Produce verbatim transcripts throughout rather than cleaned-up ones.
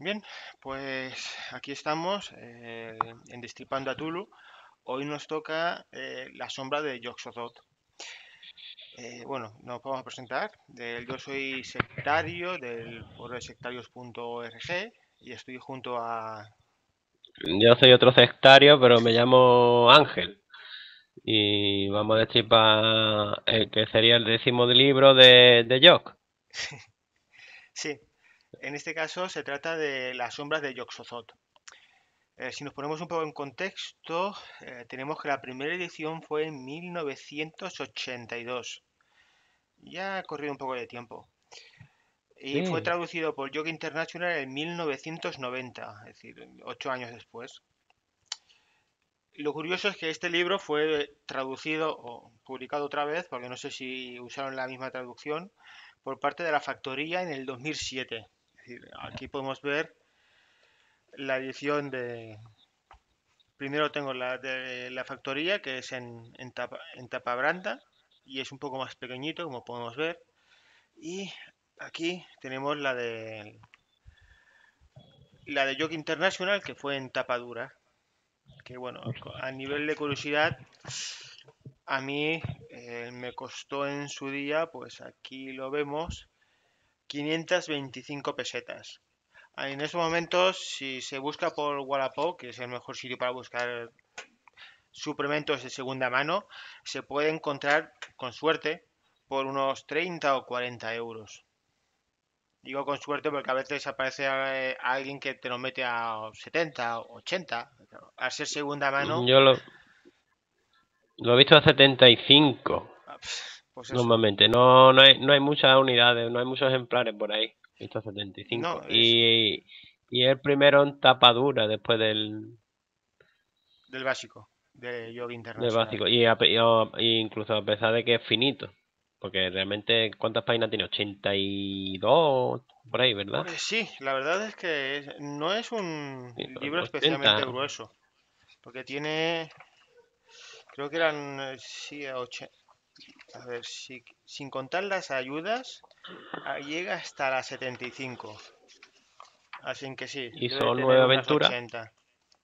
Bien, pues aquí estamos eh, en Destripando a Tulu. Hoy nos toca eh, La sombra de Yog-Sothoth. Eh, bueno, nos vamos a presentar. Eh, yo soy sectario del foro de sectarios punto org y estoy junto a... Yo soy otro sectario, pero me llamo Ángel. Y vamos a destripar el que sería el décimo libro de, de Jock. Sí, en este caso se trata de La sombra de Yog-Sothoth. Eh, si nos ponemos un poco en contexto, eh, tenemos que la primera edición fue en mil novecientos ochenta y dos. Ya ha corrido un poco de tiempo. Y fue Sí, traducido por Yoga International en mil novecientos noventa, es decir, ocho años después. Lo curioso es que este libro fue traducido o publicado otra vez, porque no sé si usaron la misma traducción, por parte de la Factoría en el dos mil siete. Es decir, aquí podemos ver la edición de... Primero tengo la de la Factoría, que es en, en tapa, en tapa branda, y es un poco más pequeñito, como podemos ver. Y aquí tenemos la de la de Yoga International, que fue en tapa dura. Que bueno, a nivel de curiosidad, a mí eh, me costó en su día, pues aquí lo vemos, quinientas veinticinco pesetas. Ah, en estos momentos, si se busca por Wallapop, que es el mejor sitio para buscar suplementos de segunda mano, se puede encontrar, con suerte, por unos treinta o cuarenta euros. Digo con suerte porque a veces aparece eh, alguien que te lo mete a setenta, ochenta. Al ser segunda mano, yo lo, lo he visto a setenta y cinco ah, pf, pues eso. normalmente. No, no hay, no hay muchas unidades, no hay muchos ejemplares por ahí. He visto a setenta y cinco. No, es Y, y el primero en tapa dura después del, del básico, de Yoga del Internacional. básico. Y, a- y a- y incluso a pesar de que es finito. Porque realmente, ¿cuántas páginas tiene? Ochenta y dos por ahí, ¿verdad? Pues sí, la verdad es que es- no es un Sí, libro especialmente ochenta. grueso, porque tiene, creo que eran, eh, sí, ocho, a ver, si, sin contar las ayudas, ah, llega hasta las setenta y cinco. Así que sí, Y debe son tener nueve unas aventuras. ochenta.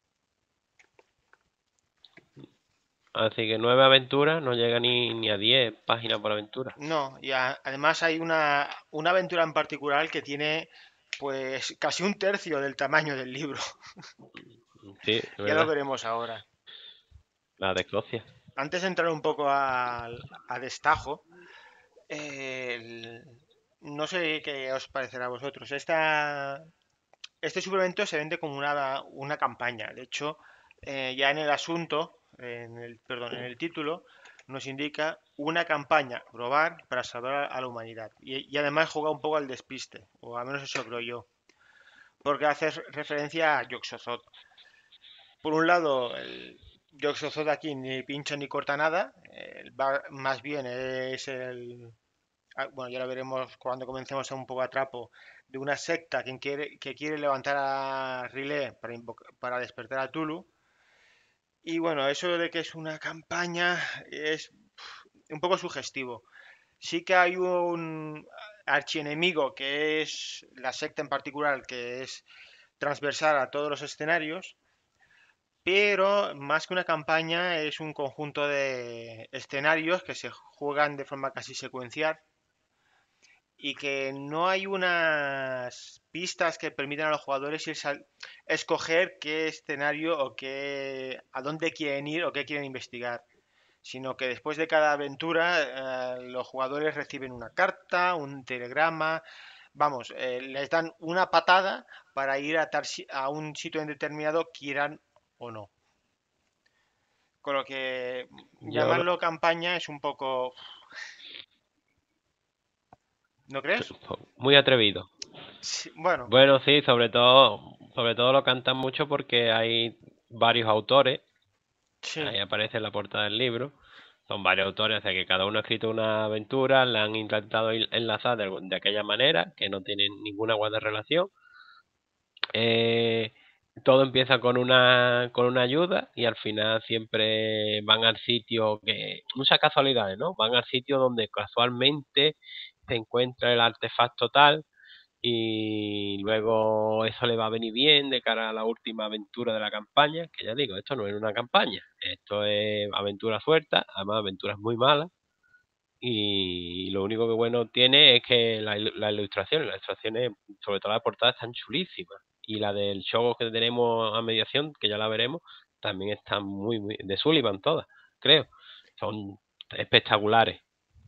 Así que nueve aventuras no llega ni, ni a diez páginas por aventura. No, y a- además hay una, una aventura en particular que tiene pues casi un tercio del tamaño del libro. Sí, es Ya lo verdad. veremos ahora. La de Escocia. Antes de entrar un poco al- a, destajo, eh, el- no sé qué os parecerá a vosotros. Esta, este suplemento se vende como una, una campaña. De hecho, eh, ya en el asunto, en el, perdón, en el título, nos indica una campaña, probar para salvar a, a la humanidad. Y, y además juega un poco al despiste, o al menos eso creo yo, porque hace referencia a Yoxozoth. Por un lado, el Yoxozoth aquí ni pincha ni corta nada, eh, va- más bien es el, ah, bueno, ya lo veremos cuando comencemos a un poco a trapo, de una secta que quiere, que quiere levantar a Riley para, invoca- para despertar a Tulu. Y bueno, eso de que es una campaña es un poco sugestivo. Sí que hay un archienemigo que es la secta en particular, que es transversal a todos los escenarios, pero más que una campaña es un conjunto de escenarios que se juegan de forma casi secuencial y que no hay unas pistas que permitan a los jugadores ir sal- escoger qué escenario o qué a dónde quieren ir o qué quieren investigar, sino que después de cada aventura eh, los jugadores reciben una carta, un telegrama, vamos, eh, les dan una patada para ir a, tal si- a un sitio indeterminado, quieran o no. Con lo que Yo lo, llamarlo campaña es un poco, ¿no crees? muy atrevido. Sí, bueno, Bueno, sí, sobre todo, sobre todo lo cantan mucho porque hay varios autores. sí, Ahí aparece en la portada del libro. Son varios autores, o sea que cada uno ha escrito una aventura, la han intentado il- enlazar de, algu- de aquella manera, que no tienen ninguna guarda relación. Eh, Todo empieza con una, con una ayuda y al final siempre van al sitio que, muchas casualidades, ¿no? Van al sitio donde casualmente se encuentra el artefacto tal. y luego eso le va a venir bien de cara a la última aventura de la campaña, que ya digo, esto no es una campaña, esto es aventura suelta, además aventuras muy malas, y lo único que bueno tiene es que la, la ilustración, las ilustraciones, sobre todo la portada, están chulísimas, y la del show que tenemos a mediación, que ya la veremos, también está muy, muy, de Sullivan todas, creo, son espectaculares.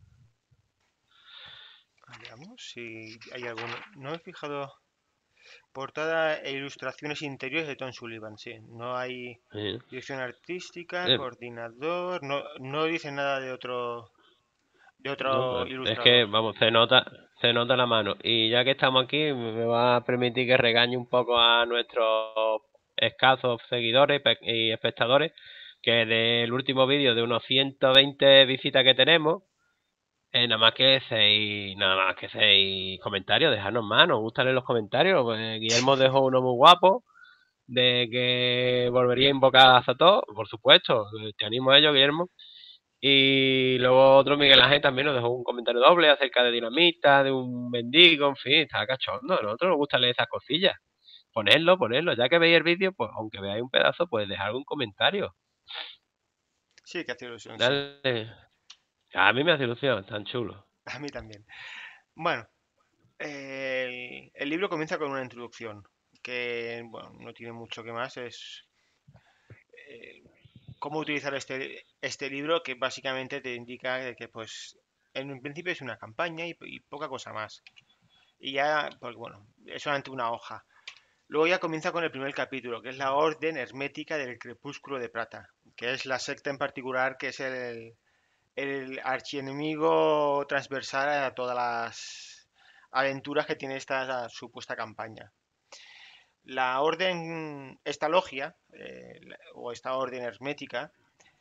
Veamos si hay alguno. No he fijado. Portada e ilustraciones interiores de Tom Sullivan, sí. No hay Eh, dirección artística, eh, coordinador, no, no dice nada de otro, de No, otro pues es que, ilustrador. vamos, se nota, se nota la mano. Y ya que estamos aquí, me va a permitir que regañe un poco a nuestros escasos seguidores pe- y espectadores, que del último vídeo de unos ciento veinte visitas que tenemos, eh, nada más que seis, nada más que seis comentarios, dejadnos más, nos gustan leer los comentarios. Pues Guillermo dejó uno muy guapo, de que volvería a invocar a Zató, por supuesto, te animo a ello, Guillermo. Y luego otro Miguel Ángel también nos dejó un comentario doble acerca de Dinamita, de un mendigo, en fin, está cachondo. A nosotros nos gusta leer esas cosillas. Ponerlo, ponerlo. Ya que veis el vídeo, pues aunque veáis un pedazo, pues dejar algún comentario. Sí, que hace ilusión, sí. Dale. A mí me hace ilusión, tan chulo. A mí también. Bueno, el, el libro comienza con una introducción que, bueno, no tiene mucho que más. Es eh, cómo utilizar este, este libro que básicamente te indica de que, pues, en un principio es una campaña y, y poca cosa más. Y ya, pues bueno, es solamente una hoja. Luego ya comienza con el primer capítulo, que es la Orden Hermética del Crepúsculo de Plata, que es la secta en particular, que es el, el archienemigo transversal a todas las aventuras que tiene esta supuesta campaña. La orden, esta logia, eh, o esta orden hermética,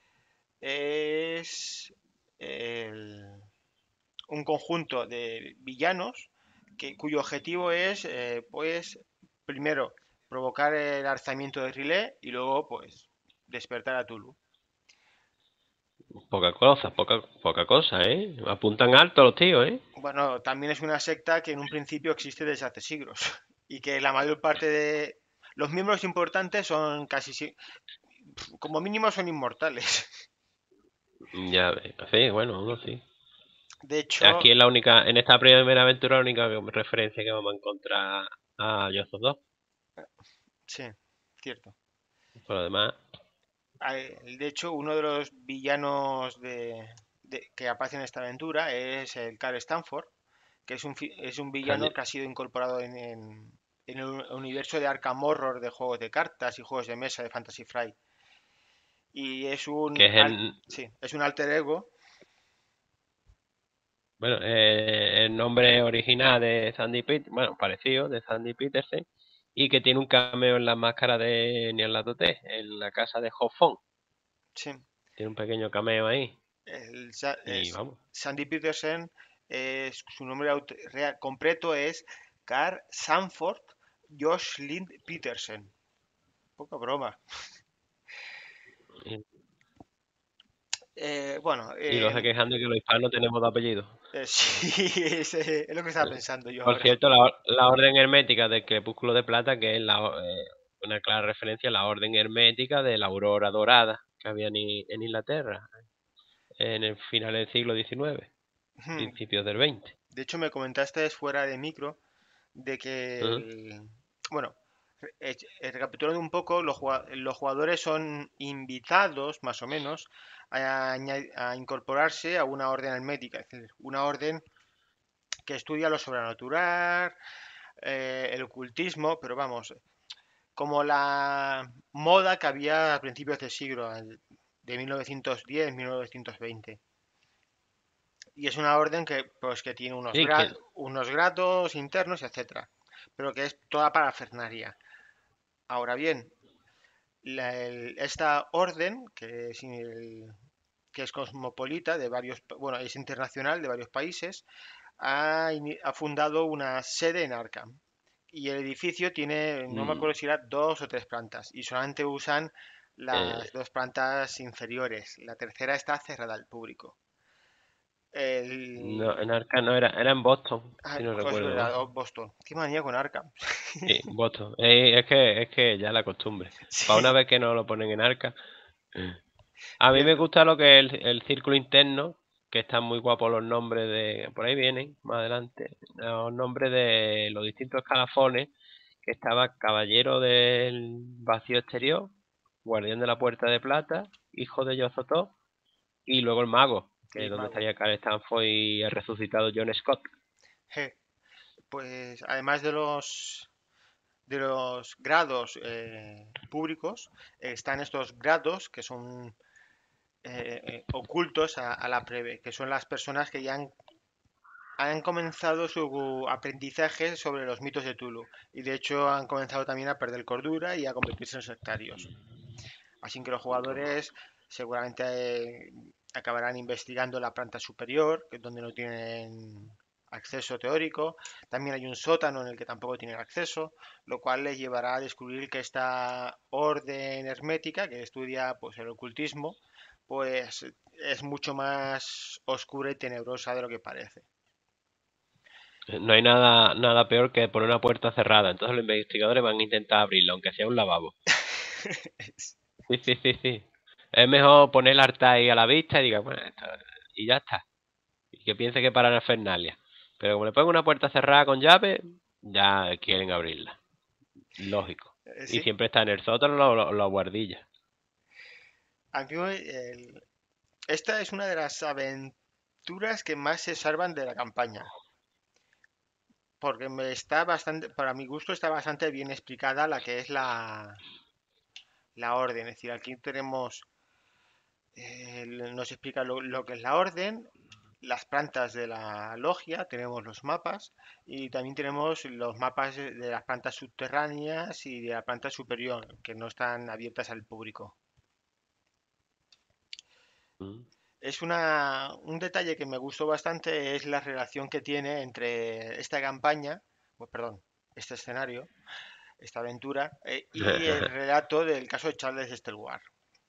es el- un conjunto de villanos que, cuyo objetivo es, eh, pues, primero, provocar el alzamiento de Riley y luego, pues, despertar a Tulu. Poca cosa, poca, poca cosa, ¿eh? Apuntan alto los tíos, ¿eh? Bueno, también es una secta que en un principio existe desde hace siglos y que la mayor parte de los miembros importantes son casi, si- como mínimo son inmortales. Ya ves. Sí, bueno, uno sí. De hecho, Aquí es la única, en esta primera aventura, la única referencia que vamos a encontrar a Joseph dos. sí, cierto. Por lo demás, Hay- De hecho, uno de los villanos de, de- que aparece en esta aventura es el Carl Stanford, que es un, fi- es un villano Sandy, que ha sido incorporado en, en- en el universo de Arkham Horror de juegos de cartas y juegos de mesa de Fantasy Flight. Y es un, que es al- el, sí, es un alter ego. bueno, eh, el nombre original de Sandy Peterson, bueno, parecido, de Sandy Peterson, y que tiene un cameo en la máscara de Nyarlathotep, en la casa de Hoffon. Sí, Tiene un pequeño cameo ahí, el Sa- y es- vamos, Sandy Peterson, es- su nombre aut- real- completo es Carl Sanford Josh Lind Peterson. Poca broma. y, Eh, bueno, y los eh, se quejan de que los hispanos tenemos dos apellidos. Eh, sí, es, eh, es lo que estaba Eh, pensando yo Por ahora. cierto, la, or- la orden hermética del crepúsculo de plata, que es la, o- eh, una clara referencia a la orden hermética de la aurora dorada que había en, I- en Inglaterra en el final del siglo diecinueve, Hmm. principios del veinte. De hecho, me comentaste fuera de micro de que, Ujú. el- bueno, re- eh, eh, recapitulando un poco, los, jugua- los jugadores son invitados, más o menos, a, aña- a incorporarse a una orden hermética, es decir, una orden que estudia lo sobrenatural, eh, el ocultismo, pero vamos, como la moda que había a principios del siglo, al- de mil novecientos diez, mil novecientos veinte. Y es una orden que, pues, que tiene unos, Sí, que, gra- unos grados internos, etcétera. Pero que es toda parafernaria. Ahora bien, la- el- esta orden, que es, el- que es cosmopolita de varios, pa- bueno, es internacional de varios países, ha, ini- ha fundado una sede en Arkham. Y el edificio tiene, no me mm, acuerdo si era dos o tres plantas, y solamente usan eh, las dos plantas inferiores. La tercera está cerrada al público. No, El... en Arkham no era, era en Boston, Ah, si no joder, es recuerdo mal. verdad, oh, Boston. Qué manía con Arkham. Sí, Boston. Eh, es que, es que ya la costumbre. Para una Sí, vez que no lo ponen en Arkham. A mí me cierto. gusta lo que es el, el círculo interno, que están muy guapos los nombres de, por ahí vienen, más adelante, los nombres de los distintos escalafones, que estaba Caballero del Vacío Exterior, Guardián de la Puerta de Plata, Hijo de Yozotó, y luego el Mago, que Y es donde mago. estaría Carl Stanford y el resucitado John Scott. Je, pues además de los de los grados eh, públicos, eh, están estos grados que son eh, eh, ocultos a, a la plebe, que son las personas que ya han, han comenzado su aprendizaje sobre los mitos de Tulu y de hecho han comenzado también a perder cordura y a convertirse en sectarios. Así que los jugadores seguramente eh, acabarán investigando la planta superior, que es donde no tienen acceso teórico. También hay un sótano en el que tampoco tienen acceso, lo cual les llevará a descubrir que esta orden hermética que estudia pues, el ocultismo, pues es mucho más oscura y tenebrosa de lo que parece. No hay nada, nada peor que poner una puerta cerrada, entonces los investigadores van a intentar abrirla, aunque sea un lavabo. Sí, sí, sí, sí. Es mejor poner el altar ahí a la vista y diga, bueno, esto- y ya está. Y que piense que para la Fernalia. Pero como le pongo una puerta cerrada con llave, ya quieren abrirla. Lógico. Y Sí, siempre está en el sótano los lo, lo guardillas. a mí el- esta es una de las aventuras que más se salvan de la campaña. Porque me está bastante, para mi gusto está bastante bien explicada la que es la, la orden. Es decir, aquí tenemos, eh, nos explica lo, lo que es la orden, las plantas de la logia, tenemos los mapas y también tenemos los mapas de de las plantas subterráneas y de la planta superior, que no están abiertas al público. Mm. Es una, un detalle que me gustó bastante, es la relación que tiene entre esta campaña, oh, perdón, este escenario, esta aventura, eh, y el relato del caso de Charles Stelwar.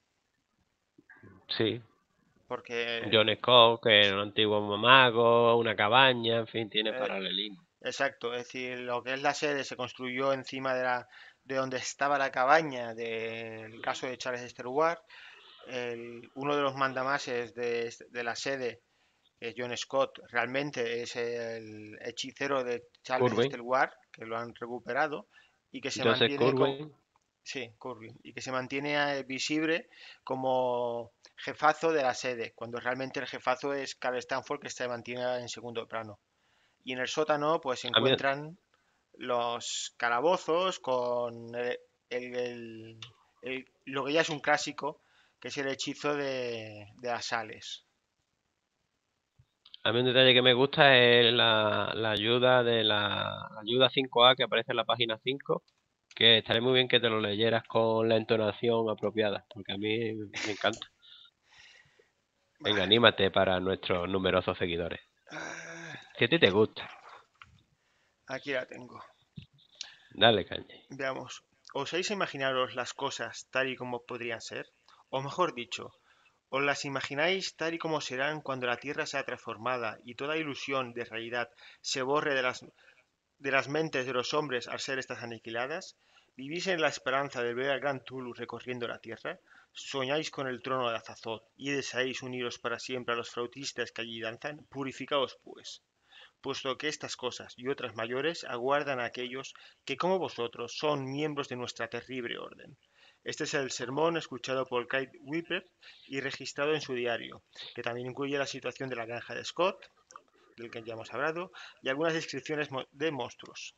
Sí. Porque, John Scott, que era un antiguo mago, una cabaña, en fin, tiene eh, paralelismo. exacto, es decir, lo que es la sede se construyó encima de, la, de donde estaba la cabaña del caso de Charles Stelwar. El, uno de los mandamases de, este- de la sede, que es John Scott, realmente es el hechicero de Charles Curwen, Stelwar, que lo han recuperado y que se Joseph mantiene como, Curwen, sí, Corbyn, y que se mantiene eh, visible como jefazo de la sede, cuando realmente el jefazo es Carl Stanford, que se mantiene en segundo plano. Y en el sótano, pues se a mí, encuentran los calabozos con el- el- el- el- lo que ya es un clásico, que es el hechizo de, de las sales. a mí un detalle que me gusta es la, la ayuda de la, la ayuda cinco A que aparece en la página cinco, que estaría muy bien que te lo leyeras con la entonación apropiada, porque a mí me encanta. Venga, Vale. anímate para nuestros numerosos seguidores. Ah, Si a ti te gusta, aquí la tengo. dale caña. Veamos. ¿Osáis imaginaros las cosas tal y como podrían ser? O mejor dicho, ¿os las imagináis tal y como serán cuando la Tierra sea transformada y toda ilusión de realidad se borre de las, de las mentes de los hombres al ser estas aniquiladas? ¿Vivís en la esperanza de ver al gran Tulu recorriendo la Tierra? ¿Soñáis con el trono de Azazoth y deseáis uniros para siempre a los flautistas que allí danzan? Purificaos, pues, puesto que estas cosas y otras mayores aguardan a aquellos que, como vosotros, son miembros de nuestra terrible orden. Este es el sermón escuchado por Kate Whippet y registrado en su diario, que también incluye la situación de la granja de Scott, del que ya hemos hablado, y algunas descripciones de monstruos.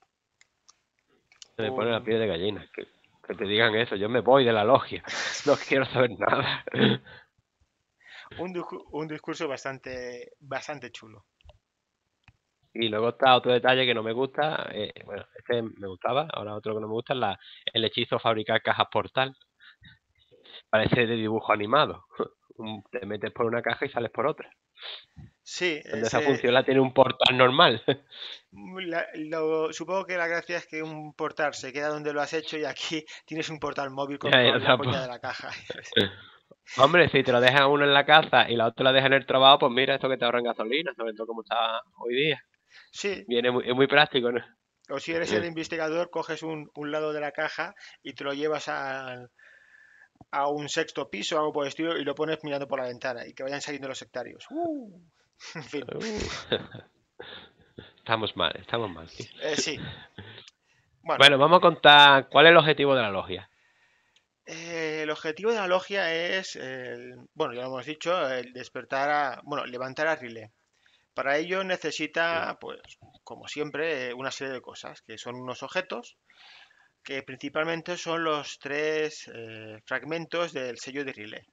Se me pone la Un, piel de gallina. Que, que te digan eso, yo me voy de la logia. No quiero saber nada. un, un discurso bastante, bastante chulo. Y luego está otro detalle que no me gusta. Eh, bueno, este me gustaba. Ahora otro que no me gusta es la, el hechizo fabricar cajas portal. Parece de dibujo animado. Te metes por una caja y sales por otra. Sí, Cuando esa ese, función la tiene un portal normal. la- lo- supongo que la gracia es que un portal se queda donde lo has hecho y aquí tienes un portal móvil con, Ya, ya, con la coña tampoco. de la caja. Hombre, si te lo dejan uno en la casa y la otra la dejan en el trabajo, pues mira, esto que te ahorran gasolina, sobre todo como está hoy día. Sí, Viene muy, es muy práctico, ¿no? o si eres el investigador, coges un, un lado de la caja y te lo llevas al- a un sexto piso o algo por el estilo y lo pones mirando por la ventana y que vayan saliendo los sectarios. Uh, en fin, Uh, estamos mal, estamos mal, tío. eh, sí. Bueno, Bueno, vamos a contar cuál es el objetivo de la logia. eh, el objetivo de la logia es, el- bueno, ya lo hemos dicho, el despertar a, bueno, levantar a Riley. Para ello Mm, necesita, pues, como siempre, eh, una serie de cosas, que son unos objetos, que principalmente son los tres eh, fragmentos del sello de Riley.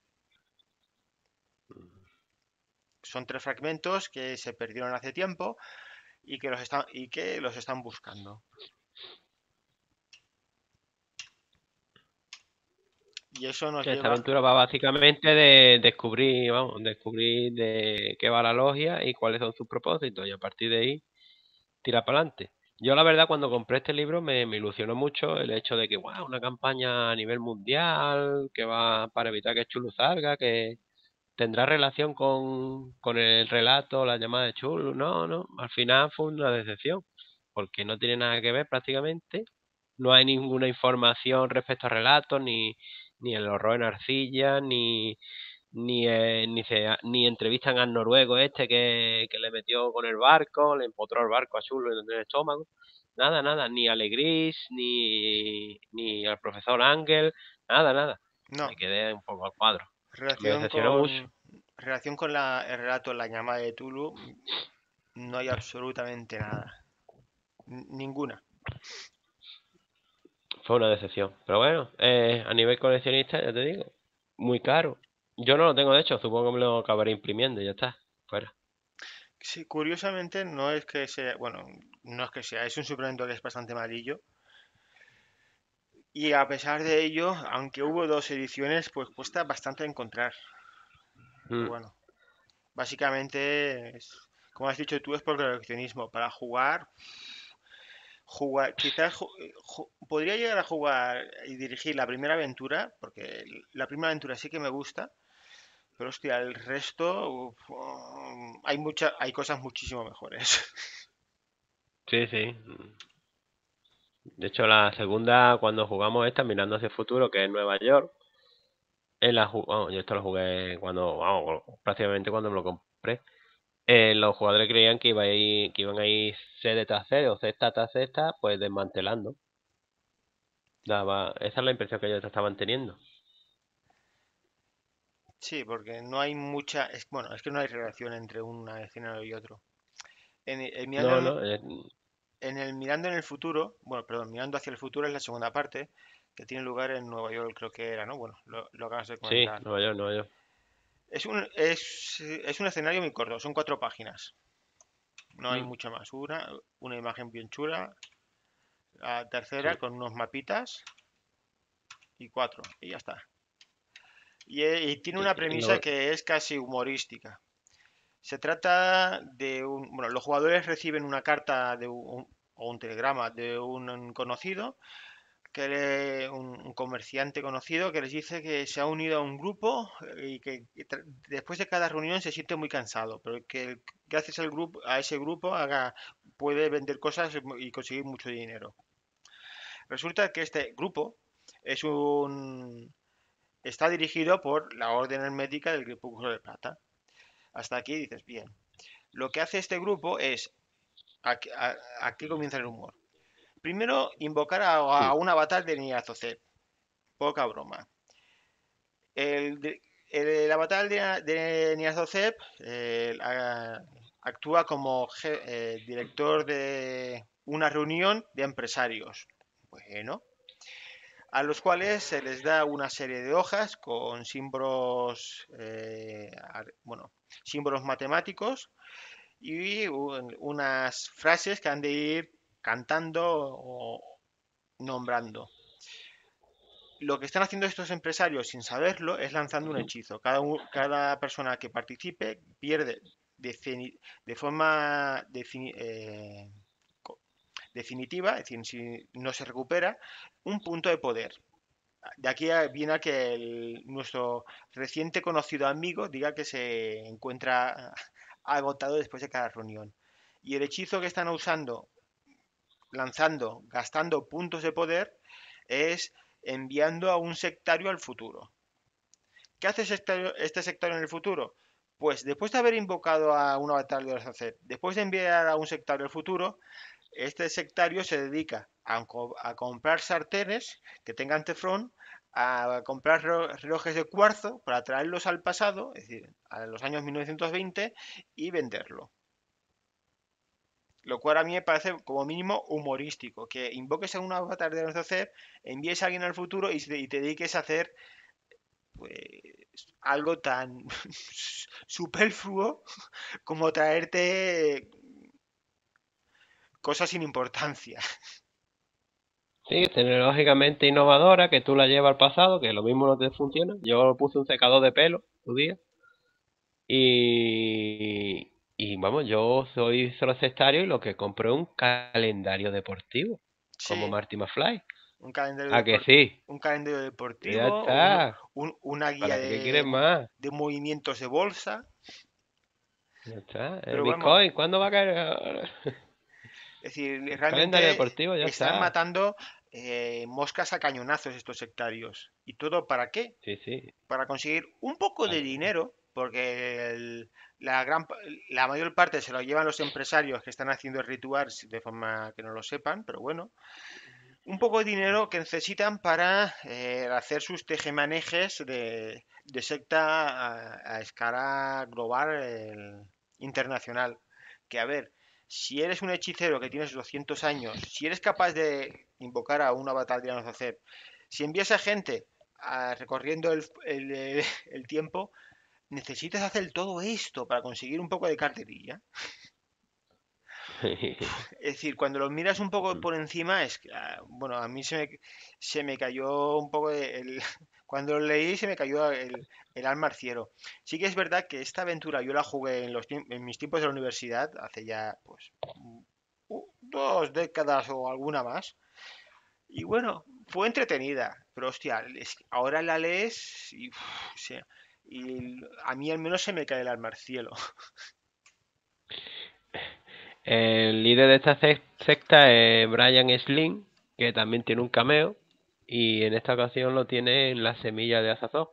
Son tres fragmentos que se perdieron hace tiempo y que los están, y que los están buscando. Y eso nos Sí, esta lleva, aventura va básicamente de descubrir, vamos, descubrir de qué va la logia y cuáles son sus propósitos, y a partir de ahí tirar para adelante. Yo la verdad cuando compré este libro me, me ilusionó mucho el hecho de que, wow, una campaña a nivel mundial, que va para evitar que Chulu salga, que tendrá relación con, con el relato, la llamada de Chulu. No, no, al final fue una decepción, porque no tiene nada que ver prácticamente. No hay ninguna información respecto a relatos, ni, ni el horror en arcilla, ni, ni, eh, ni, se, ni entrevistan al noruego este que, que le metió con el barco, le empotró el barco a Chulo en el estómago. Nada, nada, ni a Legris, ni, ni al profesor Ángel, nada, nada. no, Me quedé un poco al cuadro. Me relación decepcionó mucho. con, relación con la, el relato La llamada de Tulu, no hay absolutamente nada. N- ninguna. Fue una decepción. Pero bueno, eh, a nivel coleccionista, ya te digo, muy caro. Yo no lo tengo, de hecho, supongo que me lo acabaré imprimiendo y ya está. Fuera. Sí, curiosamente no es que sea, bueno, no es que sea, es un suplemento que es bastante malillo. Y a pesar de ello, aunque hubo dos ediciones, pues cuesta bastante encontrar. Pero Mm. bueno, básicamente, es- como has dicho tú, es por coleccionismo. Para jugar, jugar, quizás ju- ju- podría llegar a jugar y dirigir la primera aventura, porque la primera aventura sí que me gusta, pero hostia, el resto, uf, um, hay mucha, hay cosas muchísimo mejores. Sí, sí. De hecho, la segunda, cuando jugamos esta, mirando hacia el futuro, que es Nueva York, en la, ju- vamos, yo esto lo jugué cuando, vamos, prácticamente cuando me lo compré. Eh, los jugadores creían que, iba a ir, que iban a ir sede tras sede o cesta tras cesta, pues desmantelando. Daba, esa es la impresión que ellos estaban teniendo. Sí, porque no hay mucha, es, bueno, es que no hay relación entre un escenario y otro. En, en mirando No, en, no, eh, en el mirando en el futuro, bueno, perdón, mirando hacia el futuro es la segunda parte, que tiene lugar en Nueva York, creo que era, ¿no? Bueno, lo, lo acabas de sí, comentar. Nueva York, Nueva York. Es un, es, es un escenario muy corto, son cuatro páginas, no hay Mm. mucho más. Una, una imagen bien chula, la tercera Sí. con unos mapitas y cuatro, y ya está. Y, eh, y tiene Y, una y premisa lo- que es casi humorística. Se trata de un, bueno, los jugadores reciben una carta de un, o un telegrama de un conocido, que le- un, un comerciante conocido que les dice que se ha unido a un grupo eh, y que y tra- después de cada reunión se siente muy cansado, pero que el- gracias al grupo, a ese grupo haga, puede vender cosas y conseguir mucho dinero. Resulta que este grupo es un, está dirigido por la Orden Hermética del Crepúsculo de Plata. Hasta aquí dices, bien. Lo que hace este grupo es, aquí, a- aquí comienza el humor. Primero, invocar a, mm. a un avatar de Nyarlathotep. Poca broma. El, de- el, el avatar de, de Nyarlathotep eh, a- actúa como je- eh, director de una reunión de empresarios. Bueno, a los cuales se les da una serie de hojas con símbolos, eh, ar- bueno, símbolos matemáticos y un- unas frases que han de ir cantando o nombrando. Lo que están haciendo estos empresarios sin saberlo es lanzando un hechizo. Cada, u- cada persona que participe pierde defini- de forma defini- eh, co- definitiva, es decir, si no se recupera, un punto de poder. De aquí a- viene a que el- nuestro reciente conocido amigo diga que se encuentra agotado después de cada reunión. Y el hechizo que están usando, lanzando, gastando puntos de poder, es enviando a un sectario al futuro. ¿Qué hace sectario- este sectario en el futuro? Pues después de haber invocado a un avatar de los Acer, después de enviar a un sectario al futuro, este sectario se dedica a, co- a comprar sartenes que tengan teflón, a comprar relo- relojes de cuarzo para traerlos al pasado, es decir, a los años mil novecientos veinte, y venderlo. Lo cual a mí me parece como mínimo humorístico, que invoques a un avatar de los Acer, envíes a alguien al futuro y, se- y te dediques a hacer pues algo tan superfluo como traerte cosas sin importancia. Sí, tecnológicamente innovadora, que tú la llevas al pasado, que lo mismo no te funciona. Yo puse un secador de pelo tu día y, y vamos, yo soy solo sectario y lo que compré es un calendario deportivo, como Sí, Marty McFly. un calendario, ¿A que depor- sí? un calendario Ya deportivo, un- está. un- una guía ¿Para qué quieres de, más? de movimientos de bolsa, Ya está. El pero vamos, Bitcoin, ¿cuándo va a caer? es decir, Calendario realmente deportivo, ya están está. matando eh, moscas a cañonazos estos sectarios. ¿Y todo para qué? Sí, sí. Para conseguir un poco de dinero, porque el- la gran, pa- la mayor parte se lo llevan los empresarios que están haciendo rituals de forma que no lo sepan, pero bueno, un poco de dinero que necesitan para eh, hacer sus tejemanejes de, de secta a, a escala global, el- internacional. Que a ver, si eres un hechicero que tienes doscientos años, si eres capaz de invocar a una batalla de hacer, si envías a gente a- recorriendo el, el- el tiempo, necesitas hacer todo esto para conseguir un poco de carterilla. Es decir, cuando lo miras un poco por encima, es que, ah, bueno, a mí se me, se me cayó un poco de- el, cuando lo leí se me cayó el, el alma al cielo. Sí que es verdad que esta aventura yo la jugué en los, tiemp- en mis tiempos de la universidad, hace ya, pues, u- u- dos décadas o alguna más. Y bueno, fue entretenida, pero hostia, es que ahora la lees y, uf, o sea, y a mí al menos se me cae el alma al cielo. El líder de esta sec- secta es Brian Slim, que también tiene un cameo, y en esta ocasión lo tiene en la semilla de Azazón,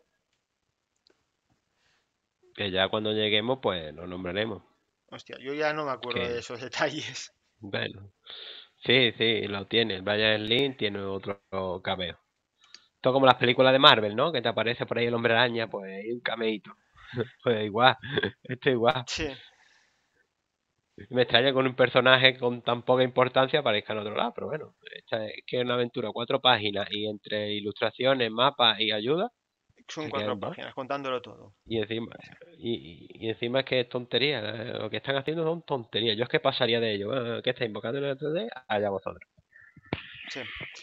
que ya cuando lleguemos pues lo nombraremos. Hostia, yo ya no me acuerdo de Que, esos detalles. bueno, sí, sí, lo tiene. Brian Slim tiene otro cameo. Esto como las películas de Marvel, ¿no? Que te aparece por ahí el Hombre Araña, pues hay un cameíto. Pues igual, esto igual. Sí. Me extraña que un personaje con tan poca importancia aparezca en otro lado, pero bueno, esta es que es una aventura, cuatro páginas y entre ilustraciones, mapas y ayuda, Son se cuatro quedan dos. páginas contándolo todo. Y encima, y, y- y encima es que es tontería, eh, lo que están haciendo son tonterías. Yo es que pasaría de ello. Bueno, ¿qué está invocando en el tres D? Allá vosotros. Sí.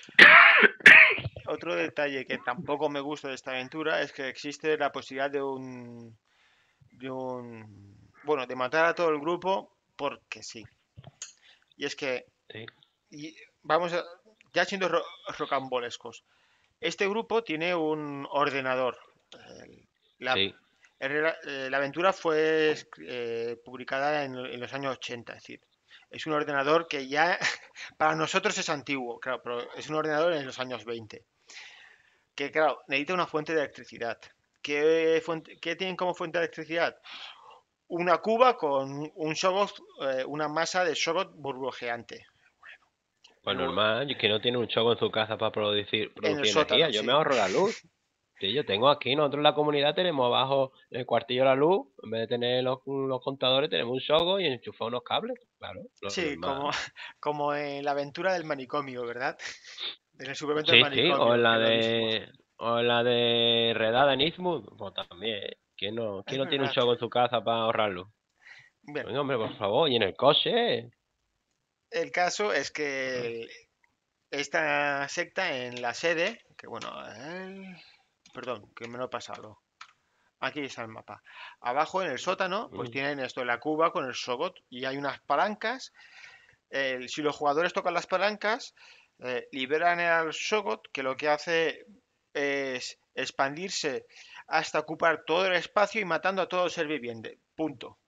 Otro detalle que tampoco me gusta de esta aventura es que existe la posibilidad de un, de un, bueno, de matar a todo el grupo porque sí. Y es que, Sí, y vamos a, ya siendo ro- rocambolescos, este grupo tiene un ordenador. El- La, sí. el rela- eh, la aventura fue eh, publicada en, en los años ochenta, es decir, es un ordenador que ya para nosotros es antiguo, claro, pero es un ordenador en los años veinte. Que claro, necesita una fuente de electricidad. ¿Qué, fuente- qué tienen como fuente de electricidad? Una cuba con un shoggoth, eh, una masa de shoggoth burbujeante. Pues Luego, normal, y que no tiene un choco en su casa para producir, en el producir energía. sótano, Yo me sí. ahorro la luz. Sí, yo tengo aquí, nosotros en la comunidad tenemos abajo en el cuartillo la luz, en vez de tener los, los contadores, tenemos un sogo y enchufamos unos cables. Claro, lo Sí, como, normal. como en la aventura del manicomio, ¿verdad? En el suplemento del Sí, sí, o en manicomio, que la es lo mismo. de o en la de Redada en Eastwood, pues también. ¿Quién no, Es quién no tiene un verdad. choco en su casa para ahorrarlo? Bien, Venga, hombre, por favor, y en el coche. el caso es que esta secta en la sede, que bueno, el- perdón, que me lo he pasado. Aquí está el mapa. Abajo en el sótano, pues Mm. tienen esto de la cuba con el Shogot y hay unas palancas. El- si los jugadores tocan las palancas, eh, liberan al Shogot, que lo que hace es expandirse hasta ocupar todo el espacio y matando a todo ser viviente. Punto.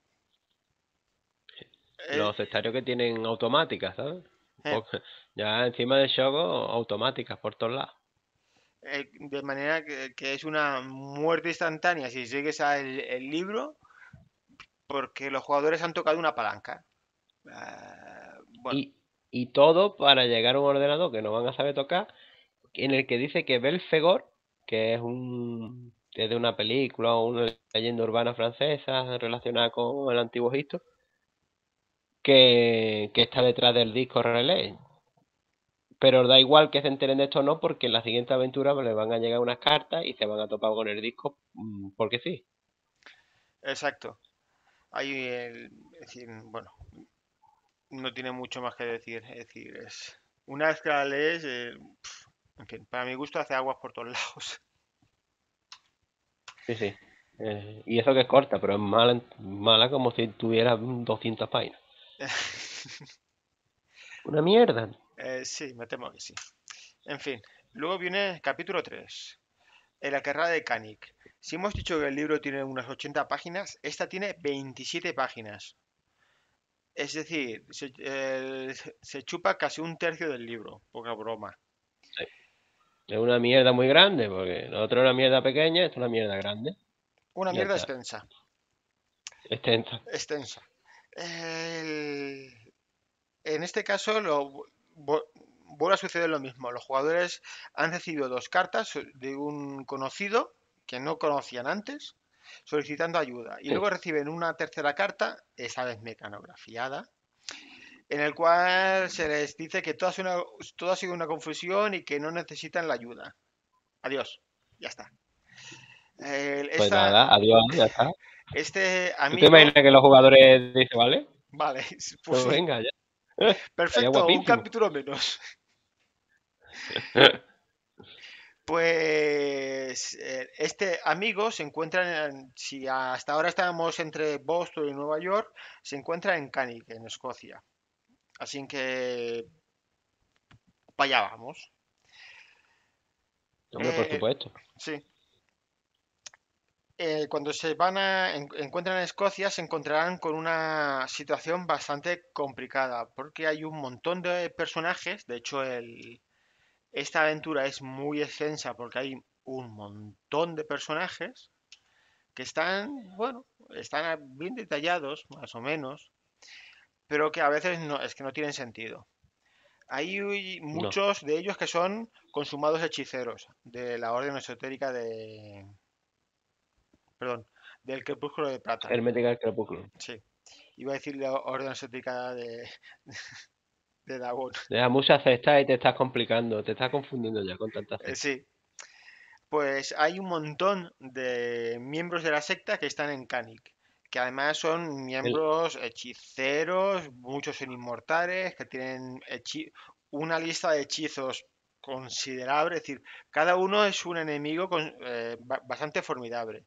Eh, Los sectarios que tienen automáticas, ¿sabes? eh, Porque ya encima del Shogo, automáticas por todos lados. eh, de manera que, que es una muerte instantánea si sigues el, el libro, porque los jugadores han tocado una palanca. Ah, bueno, Y, y todo para llegar a un ordenador que no van a saber tocar, en el que dice que Belfegor, que es un es de una película o una leyenda urbana francesa relacionada con el antiguo Egipto, que, que está detrás del disco relé. Pero da igual que se enteren de esto o no, porque en la siguiente aventura le van a llegar unas cartas y se van a topar con el disco, mm, porque sí. exacto. Hay el- es decir, bueno, no tiene mucho más que decir. Es decir, es una vez que la lees, eh, en fin, para mi gusto hace aguas por todos lados. Sí, sí. Eh, y eso que es corta, pero es mala, mala como si tuviera doscientas páginas. Una mierda. Eh, sí, me temo que sí. En fin, luego viene capítulo tres, en la carrera de Kanik. Si hemos dicho que el libro tiene unas ochenta páginas, esta tiene veintisiete páginas. Es decir, se, eh, se chupa casi un tercio del libro, poca broma. Sí. Es una mierda muy grande, porque la otra es una mierda pequeña, esta es una mierda grande. Una Ya mierda está. extensa, Extensa. extensa. El- En este caso, lo, vu- vuelve a suceder lo mismo. Los jugadores han recibido dos cartas de un conocido que no conocían antes, solicitando ayuda. Y Sí. luego reciben una tercera carta, esa vez mecanografiada, en el cual se les dice que todo ha sido una, todo ha sido una confusión y que no necesitan la ayuda. Adiós, ya está. El- Pues esta, nada, adiós, ya está. este ¿Tú te amigo, imaginas que los jugadores dicen, vale? vale, pues Pues sí, venga, ya. Estaría perfecto, un guapísimo. capítulo menos. Pues eh, este amigo se encuentra en, si hasta ahora estábamos entre Boston y Nueva York, se encuentra en Canning, en Escocia. Así que para allá vamos. Hombre, por Eh, supuesto. sí, eh, cuando se van a en- encuentran en Escocia se encontrarán con una situación bastante complicada porque hay un montón de personajes. De hecho, el, esta aventura es muy extensa porque hay un montón de personajes que están, bueno, están bien detallados, más o menos, pero que a veces no, es que no tienen sentido. Hay No. muchos de ellos que son consumados hechiceros de la Orden Esotérica de, perdón, del Crepúsculo de Plata. Hermética del crepúsculo. Sí, iba a decir la Orden Esotérica de, de Dagón. Deja muchas cestas y te estás complicando, te estás confundiendo ya con tantas Eh, cestas. sí, pues hay un montón de miembros de la secta que están en Canik, que además son El, miembros hechiceros, muchos son inmortales, que tienen hechi- una lista de hechizos considerable, es decir, cada uno es un enemigo con- eh, ba- bastante formidable.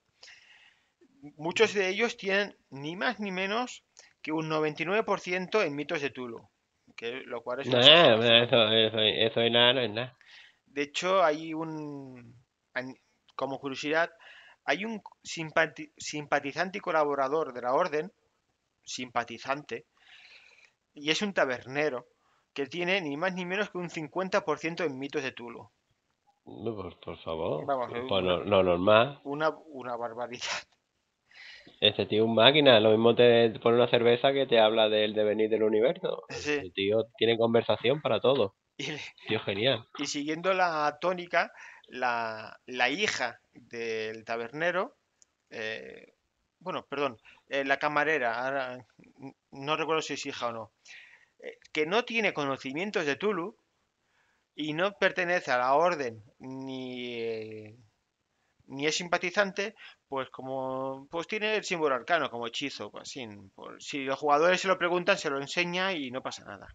Muchos de ellos tienen ni más ni menos que un noventa y nueve por ciento en mitos de Tulu, que, lo cual es una Nah, exageración. eso, eso, eso es nada, no es nada. De hecho, hay un, an- como curiosidad, hay un simpati- simpatizante y colaborador de la orden, simpatizante, y es un tabernero, que tiene ni más ni menos que un cincuenta por ciento en mitos de Tulu. No, por, por favor. Vamos, es Pues una, no, lo normal. una, una barbaridad. Ese tío es un máquina. Lo mismo te pone una cerveza que te habla del devenir del universo. Sí. El tío tiene conversación para todo. Y, Tío genial. y siguiendo la tónica, la, la hija del tabernero, eh, bueno, perdón, eh, la camarera, ahora, n- no recuerdo si es hija o no, eh, que no tiene conocimientos de Tulu y no pertenece a la orden ni, eh, ni es simpatizante, pues como pues tiene el símbolo arcano como hechizo, pues sí, por- si los jugadores se lo preguntan, se lo enseña y no pasa nada.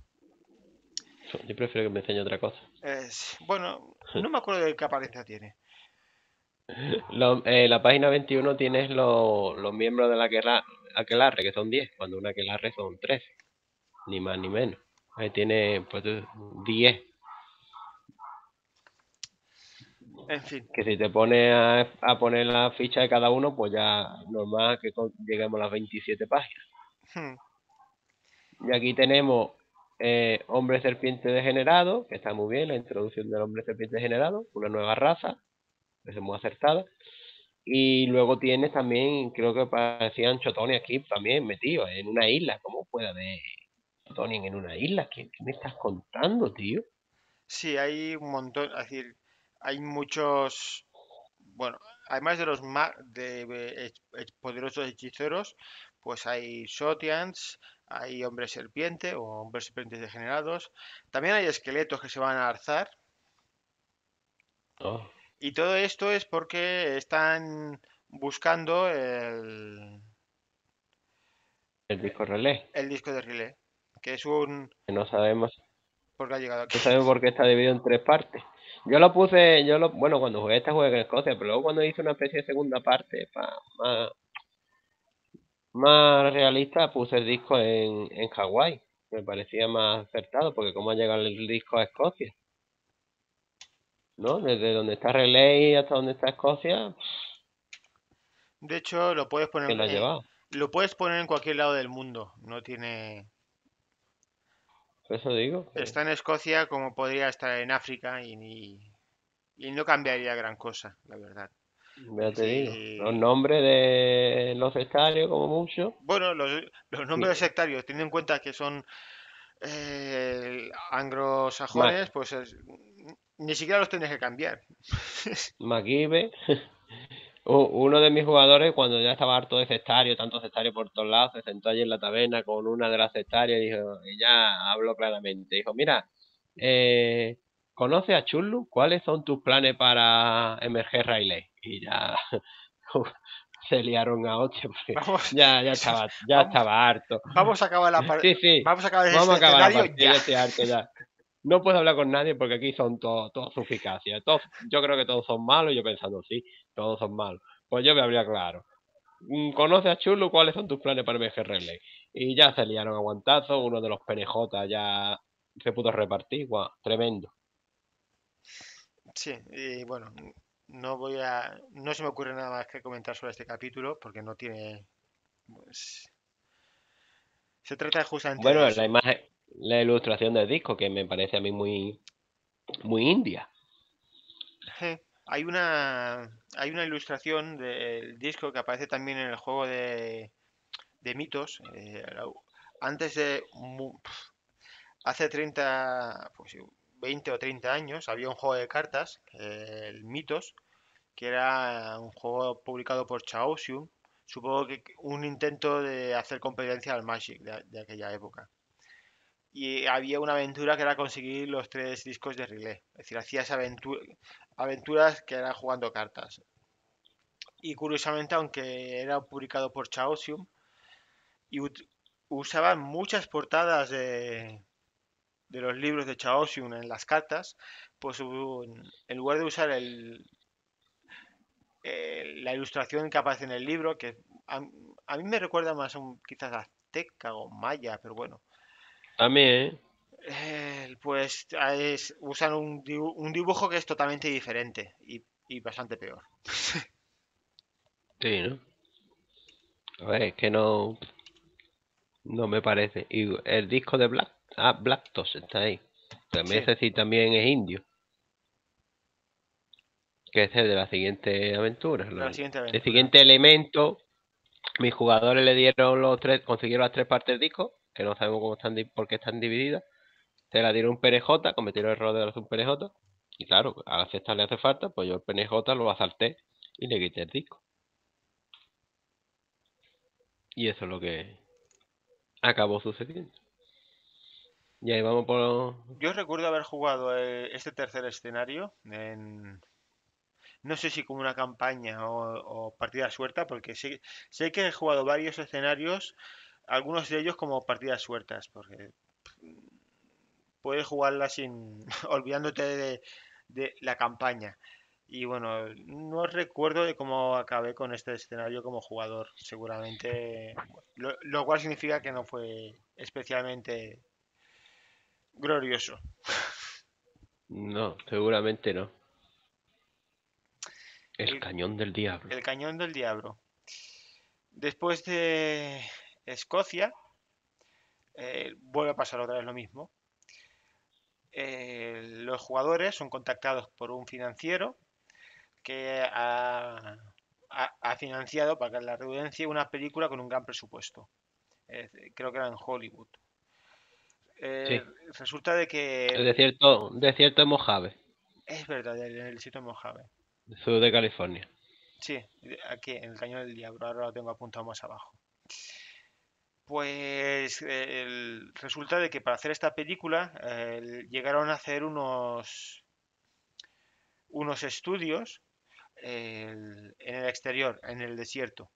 Yo prefiero que me enseñe otra cosa. Es, bueno, no me acuerdo de qué apariencia tiene. Lo- eh, la página veintiuno tienes los, los miembros de la aquela- aquelarre, que son diez, cuando una aquelarre son trece, ni más ni menos. Ahí tiene pues diez. En fin. Que si te pones a, a poner la ficha de cada uno, pues ya normal que con- lleguemos a las veintisiete páginas. Hmm. Y aquí tenemos eh, hombre serpiente degenerado, que está muy bien, la introducción del hombre serpiente degenerado, una nueva raza, que es muy acertada. Y luego tienes también, creo que parecían Chotoni aquí también metidos en una isla. ¿Cómo puede haber Chotoni en una isla? ¿Qué, qué me estás contando, tío? Sí, hay un montón, es decir, hay muchos, bueno, además de los ma- de eh, hech- hech- poderosos hechiceros, pues hay Shotians, hay hombres serpiente o hombres serpientes degenerados. También hay esqueletos que se van a alzar. Oh, Y todo esto es porque están buscando el, el disco relé, el disco de relé, que es un... que no sabemos, porque ha llegado aquí. no sabemos por qué está dividido en tres partes. Yo lo puse, yo lo, bueno, cuando jugué este juego en Escocia, pero luego cuando hice una especie de segunda parte, pa, más, más realista, puse el disco en, en Hawái. Me parecía más acertado, porque cómo ha llegado el disco a Escocia, ¿no? Desde donde está Relay hasta donde está Escocia, De hecho, lo puedes ¿quién poner, lo ha eh, llevado? lo puedes poner en cualquier lado del mundo. No tiene... Por eso digo, que, Está en Escocia como podría estar en África y, y- y no cambiaría gran cosa, la verdad. ya Es te digo, los decir, nombres de los estadios, como mucho, bueno, los, los nombres sí, sectarios, teniendo en cuenta que son eh, Ma- anglosajones, pues es- ni siquiera los tienes que cambiar. MacGyver. U- Uno de mis jugadores, cuando ya estaba harto de cestario, tanto cestario por todos lados, se sentó allí en la taberna con una de las cestarias y dijo, y ya habló claramente. Dijo, mira, eh, ¿conoces a Chulu? ¿Cuáles son tus planes para emerger Riley? Y ya se liaron a hostia porque Vamos, ya, ya estaba, ya vamos, estaba harto. vamos a acabar la par- Sí, sí, vamos a acabar vamos a este acabar la escenario partida, ya. ya estoy harto ya. No puedo hablar con nadie porque aquí son todos, todos suficacias. Todos, yo creo que todos son malos, y yo pensando, sí, todos son malos. Pues yo me habría claro. Mm, ¿Conoces a Chulu? ¿Cuáles son tus planes para M G Relay? Y ya se liaron a guantazos, uno de los P N J ya se pudo repartir, guau, tremendo. Sí, y bueno, no voy a, no se me ocurre nada más que comentar sobre este capítulo porque no tiene, pues, se trata justamente de Bueno, la eso. imagen, la ilustración del disco, que me parece a mí muy, muy india. Je, Hay una, hay una ilustración del disco que aparece también en el juego de, de mitos. eh, la- antes de, mu- hace treinta, pues sí, veinte o treinta años, había un juego de cartas, eh, el Mitos, que era un juego publicado por Chaosium. Supongo que un intento de hacer competencia al Magic de, de aquella época. Y había una aventura que era conseguir los tres discos de relé. Es decir, hacías aventu- aventuras que eran jugando cartas. Y curiosamente, aunque era publicado por Chaosium, y ut- usaban muchas portadas de, de los libros de Chaosium en las cartas, pues un- en lugar de usar el, eh, la ilustración que aparece en el libro, que a, a mí me recuerda más a un quizás azteca o maya, pero bueno, También, eh, pues es- usan un, dibu- un dibujo que es totalmente diferente y, y bastante peor. sí, ¿no? A ver, es que no, no me parece. Y el disco de Black, ah, Blacktos está ahí. También Sí, ese sí también es indio, que es el de la siguiente aventura. de la Lo- siguiente El aventura. siguiente elemento, mis jugadores le dieron los tres, consiguieron las tres partes del disco, que no sabemos cómo están, di- por qué están divididas. Se la dieron un P N J, cometieron el error de hacer un P N J. Y claro, a la cesta le hace falta, pues yo el P N J lo asalté y le quité el disco. Y eso es lo que acabó sucediendo. Y ahí vamos por... Yo recuerdo haber jugado eh, este tercer escenario en, no sé si como una campaña o, o partida suelta, porque sé, sé que he jugado varios escenarios, algunos de ellos como partidas sueltas, porque puedes jugarla sin olvidándote de, de la campaña. Y bueno, no recuerdo de cómo acabé con este escenario como jugador. Seguramente, lo, lo cual significa que no fue especialmente glorioso. No, seguramente no. El El, Cañón del Diablo. el Cañón del Diablo. Después de Escocia, eh, vuelve a pasar otra vez lo mismo. Eh, los jugadores son contactados por un financiero que ha, ha- ha financiado, para que la redundancia, una película con un gran presupuesto. Eh, creo que era en Hollywood. Eh, Sí. resulta de que El el- desierto, desierto de Mojave, es verdad, el, el sitio de Mojave. sur de California. Sí, aquí en el Cañón del Diablo, ahora lo tengo apuntado más abajo. Pues eh, el- resulta de que para hacer esta película eh, llegaron a hacer unos, unos estudios el- en el exterior, en el desierto,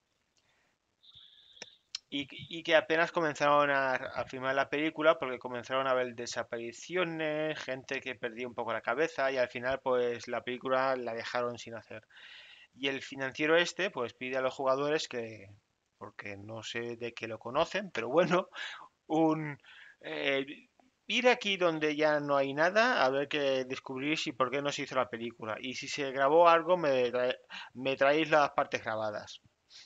y, y que apenas comenzaron a, a filmar la película porque comenzaron a haber desapariciones, gente que perdía un poco la cabeza y al final pues la película la dejaron sin hacer. Y el financiero este pues pide a los jugadores que, porque no sé de qué lo conocen, pero bueno, un eh, ir aquí donde ya no hay nada, a ver qué descubrís y por qué no se hizo la película. Y si se grabó algo, me, trae- me traéis las partes grabadas.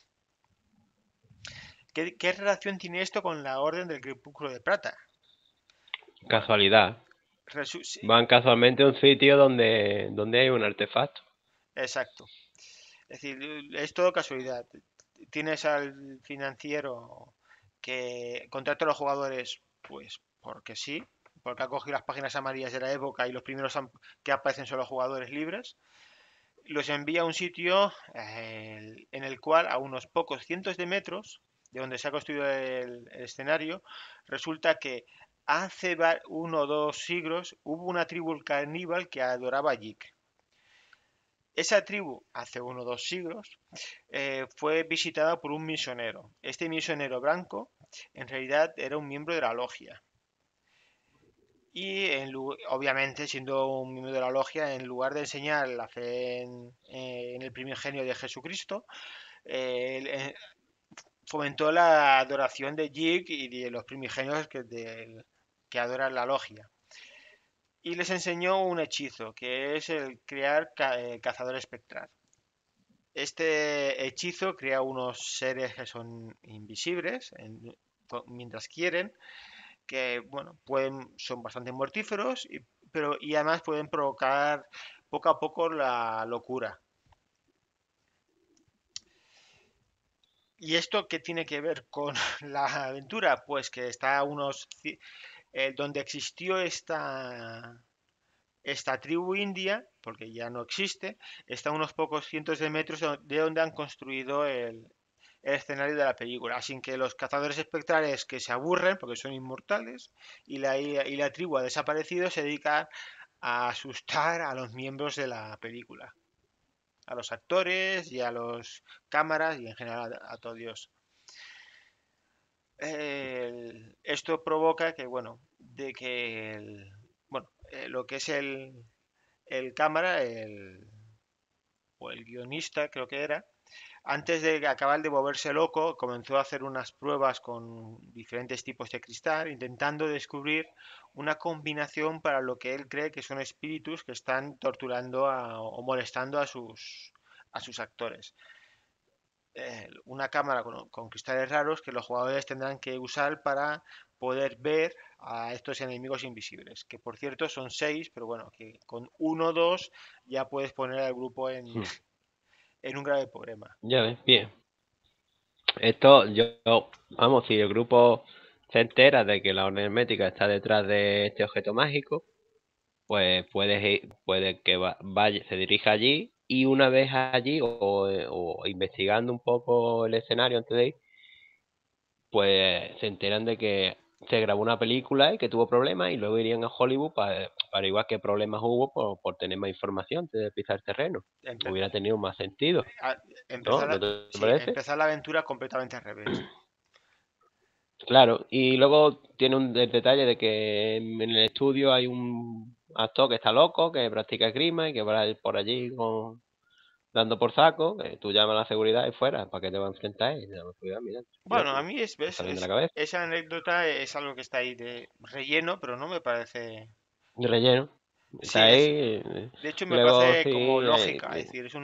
¿Qué, qué relación tiene esto con la Orden del Crepúsculo de Plata? Bueno, Casualidad. resu- sí, Van casualmente a un sitio donde, donde hay un artefacto. exacto. Es decir, es todo casualidad. Tienes al financiero que contrata a los jugadores, pues porque sí, porque ha cogido las páginas amarillas de la época y los primeros am- que aparecen son los jugadores libres. Los envía a un sitio eh, en el cual, a unos pocos cientos de metros de donde se ha construido el, el escenario, resulta que hace va- uno o dos siglos hubo una tribu caníbal que adoraba a Yik. Esa tribu, hace uno o dos siglos, eh, fue visitada por un misionero. Este misionero blanco, en realidad, era un miembro de la logia. Y en lu- obviamente, siendo un miembro de la logia, en lugar de enseñar la fe en, en el primigenio de Jesucristo, eh, él, eh, fomentó la adoración de Yig y de los primigenios que, del- que adoran la logia. Y les enseñó un hechizo, que es el crear ca- eh, cazador espectral. Este hechizo crea unos seres que son invisibles en- co- mientras quieren, que bueno, pueden, son bastante mortíferos, y, pero, y además pueden provocar poco a poco la locura. ¿Y esto qué tiene que ver con la aventura? Pues que está a unos, ci- eh, donde existió esta, esta tribu india, porque ya no existe, está a unos pocos cientos de metros de de donde han construido el, el escenario de la película. Así que los cazadores espectrales que se aburren, porque son inmortales, y la, y la tribu ha desaparecido, se dedica a asustar a los miembros de la película, a los actores y a los cámaras y en general a, a todo Dios. El- esto provoca que, bueno, de que el, bueno, eh, lo que es el, el cámara, el, o el guionista creo que era, antes de acabar de volverse loco, comenzó a hacer unas pruebas con diferentes tipos de cristal, intentando descubrir una combinación para lo que él cree que son espíritus que están torturando a- o molestando a sus, a sus actores. Eh, una cámara con, con cristales raros que los jugadores tendrán que usar para poder ver a estos enemigos invisibles, que por cierto son seis, pero bueno, que con uno o dos ya puedes poner al grupo en, Hmm. en un grave problema. Ya ves, bien. Esto, yo, yo- vamos, si el grupo se entera de que la orden hermética está detrás de este objeto mágico, pues puedes ir- puede que va- vaya, se dirija allí y una vez allí o, o investigando un poco el escenario antes de ir, pues se enteran de que se grabó una película y que tuvo problemas y luego irían a Hollywood para, para igual qué problemas hubo por, por tener más información antes de pisar terreno. Empe- Hubiera tenido más sentido, a- ¿no? empezar ¿No la, te sí, parece? empezar la aventura completamente al revés. Claro, y luego tiene un el detalle de que en en el estudio hay un actor que está loco, que practica esgrima y que va por allí con, dando por saco, que tú llamas a la seguridad y fuera, ¿para qué te va a enfrentar? Y llamas, cuidado, mira, estoy Bueno, a loco, mí es, está ves, saliendo de es- la cabeza. esa anécdota es algo que está ahí de relleno, pero no me parece. De relleno, está Sí, ahí, es. eh, De hecho, y me luego parece sí, como eh, lógica. Es decir, es un,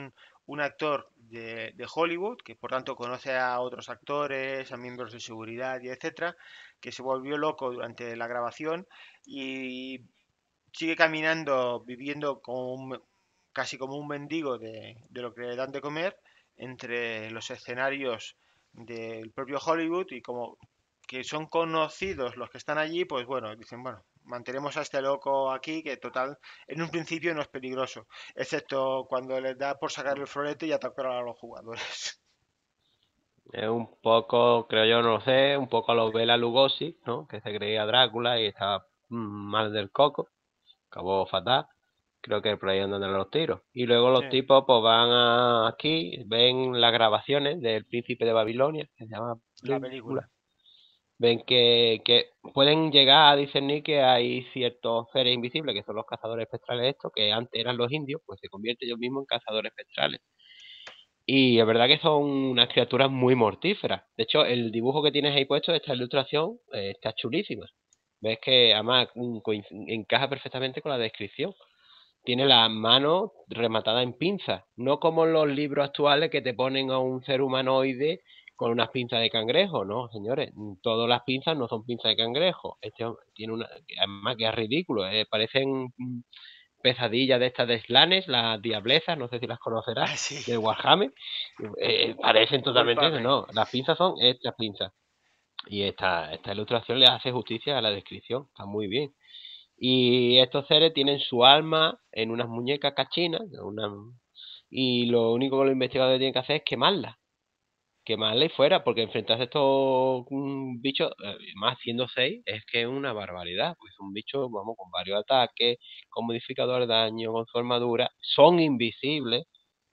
un actor de, de Hollywood, que por tanto conoce a otros actores, a miembros de seguridad y etcétera, que se volvió loco durante la grabación y sigue caminando, viviendo como un- casi como un mendigo de, de lo que le dan de comer entre los escenarios del propio Hollywood y como que son conocidos los que están allí, pues bueno, dicen, bueno, mantenemos a este loco aquí que total, en un principio no es peligroso, excepto cuando les da por sacar el florete y atacar a los jugadores. Es un poco, creo yo, no lo sé, un poco a lo Bela Lugosi, ¿no? Que se creía Drácula y estaba mm, mal del coco, acabó fatal. Creo que por ahí andan los tiros. Y luego Sí, los tipos pues van a- aquí, ven las grabaciones del Príncipe de Babilonia, que se llama la película. película. Ven que, que pueden llegar a discernir que hay ciertos seres invisibles, que son los cazadores espectrales estos, que antes eran los indios, pues se convierten ellos mismos en cazadores espectrales. Y es verdad que son unas criaturas muy mortíferas. De hecho, el dibujo que tienes ahí puesto, esta ilustración, eh, está chulísima. Ves que además mm, coinc- encaja perfectamente con la descripción. Tiene las manos rematadas en pinzas, no como los libros actuales que te ponen a un ser humanoide con unas pinzas de cangrejo, no, señores, mm, todas las pinzas no son pinzas de cangrejo. Este hom- tiene una, además que es ridículo, eh, parecen mm, pesadillas de estas de Slanes, las diablezas, no sé si las conocerás, Ah, sí, del Warhammer, eh, parecen totalmente eso, culpable. no, las pinzas son estas pinzas. Y esta, esta ilustración le hace justicia a la descripción, está muy bien. Y estos seres tienen su alma en unas muñecas cachinas, una- y lo único que los investigadores tienen que hacer es quemarla, quemarla y fuera, porque enfrentarse a estos mm, bichos, eh, más siendo seis, es que es una barbaridad, pues son bichos, vamos, con varios ataques, con modificador de daño, con su armadura, son invisibles,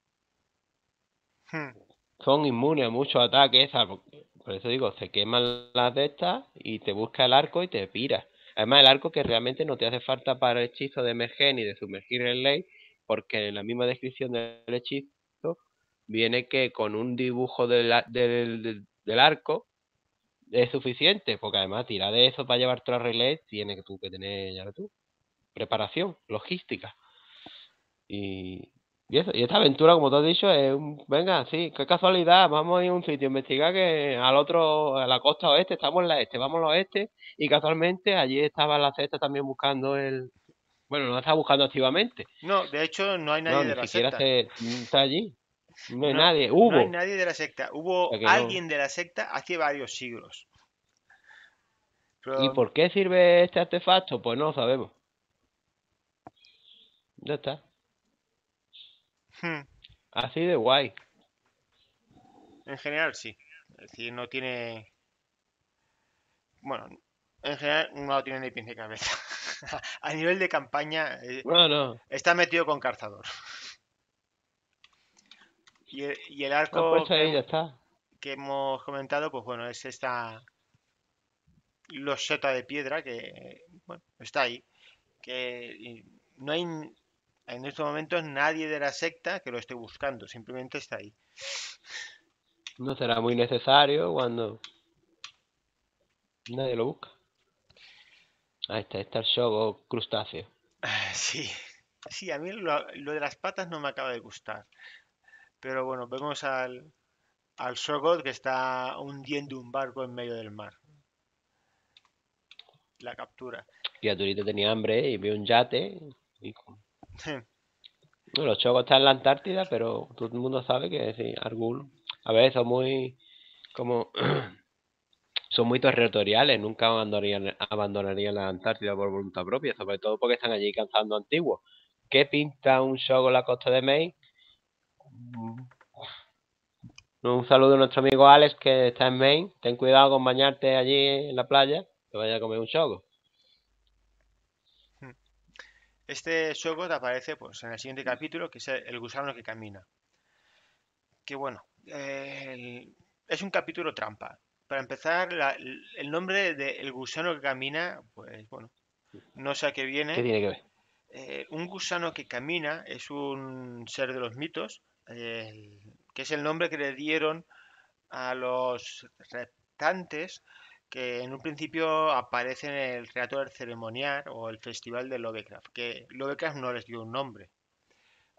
Hmm. son inmunes a muchos ataques, salvo- por eso digo, se queman las de estas y te busca el arco y te pira. Además, el arco que realmente no te hace falta para el hechizo de emerger ni de sumergir el ley, porque en la misma descripción del hechizo viene que con un dibujo del, a- del, del- del arco es suficiente, porque además tirar de eso para llevarte a relay tiene que tú que tener, ya ves tú, preparación, logística. Y, y eso, y esta aventura, como tú has dicho, es un, venga, sí, qué casualidad, vamos a ir a un sitio a investigar que al otro, a la costa oeste, estamos en la este, vamos al oeste, y casualmente allí estaba la cesta también buscando el, bueno, no la estaba buscando activamente, No, de hecho no hay nadie no, de ni la siquiera secta. se, está allí, no hay No, nadie, no hay hubo, nadie de la secta. o sea Hubo que no. alguien de la secta hace varios siglos. ¿Y Pero, por qué sirve este artefacto? Pues no lo sabemos, ya está, hmm, así de guay. en general sí. Es decir, no tiene... Bueno, en general no lo tiene ni pies ni cabeza. A nivel de campaña eh, No, no, está metido con calzador. Y el, y el lo han arco puesto que, ahí, ya hem- está. que hemos comentado, pues bueno, es esta loseta de piedra que, bueno, está ahí. Que y no hay en estos momentos nadie de la secta que lo esté buscando, simplemente está ahí. No será muy necesario cuando nadie lo busca. Ahí está, está el Shogo crustáceo. Sí, sí, a mí lo, lo de las patas no me acaba de gustar. Pero bueno, vemos al, al Shogot que está hundiendo un barco en medio del mar. La captura. Criaturita tenía hambre y vio un yate. Y... Bueno, los Chogos están en la Antártida, pero todo el mundo sabe que sí, algunos. A veces son muy, como, son muy territoriales, nunca abandonarían, abandonarían la Antártida por voluntad propia, sobre todo porque están allí cazando antiguos. ¿Qué pinta un Shogo en la costa de Maine? Mm, Un saludo a nuestro amigo Alex que está en Maine. Ten cuidado con bañarte allí en la playa, que vaya a comer un Shogo. Este Shogot aparece pues, en el siguiente capítulo, que es el, el gusano que camina. Que bueno, eh, el- es un capítulo trampa. Para empezar, la- el nombre de El gusano que camina, pues bueno, no sé a qué ¿Qué viene. tiene que ver? Eh, un gusano que camina es un ser de los mitos, eh, que es el nombre que le dieron a los reptantes que en un principio aparecen en el Reactor Ceremonial o el Festival de Lovecraft, que Lovecraft no les dio un nombre.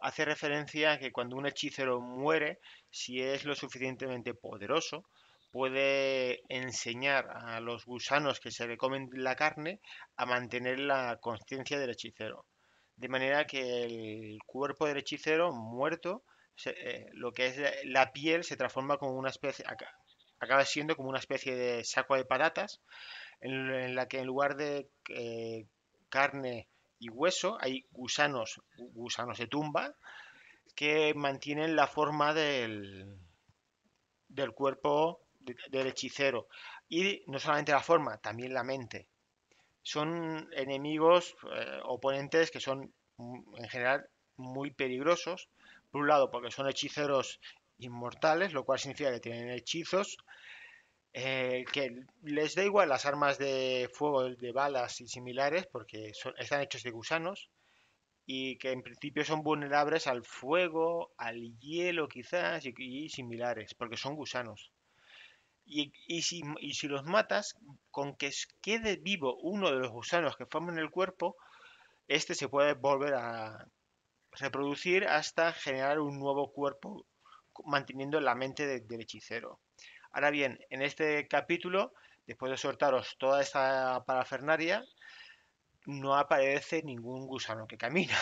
hace referencia a que cuando un hechicero muere, si es lo suficientemente poderoso, puede enseñar a los gusanos que se le comen la carne a mantener la conciencia del hechicero. De manera que el cuerpo del hechicero muerto, se- eh, lo que es la la piel, se transforma como una especie, aca- acaba siendo como una especie de saco de patatas, en, en la que en lugar de eh, carne y hueso hay gusanos, gusanos de tumba, que mantienen la forma del, del cuerpo de- del hechicero. Y no solamente la forma, también la mente. Son enemigos, eh, oponentes que son mm, en general muy peligrosos. Por un lado, porque son hechiceros inmortales, lo cual significa que tienen hechizos, eh, que les da igual las armas de fuego, de balas y similares, porque son- están hechos de gusanos y que en principio son vulnerables al fuego, al hielo quizás y, y similares, porque son gusanos. Y, y si, y si los matas, con que s- quede vivo uno de los gusanos que forman el cuerpo, este se puede volver a reproducir hasta generar un nuevo cuerpo, manteniendo la mente de- del hechicero. Ahora bien, en este capítulo, después de soltaros toda esta parafernaria, no aparece ningún gusano que camina.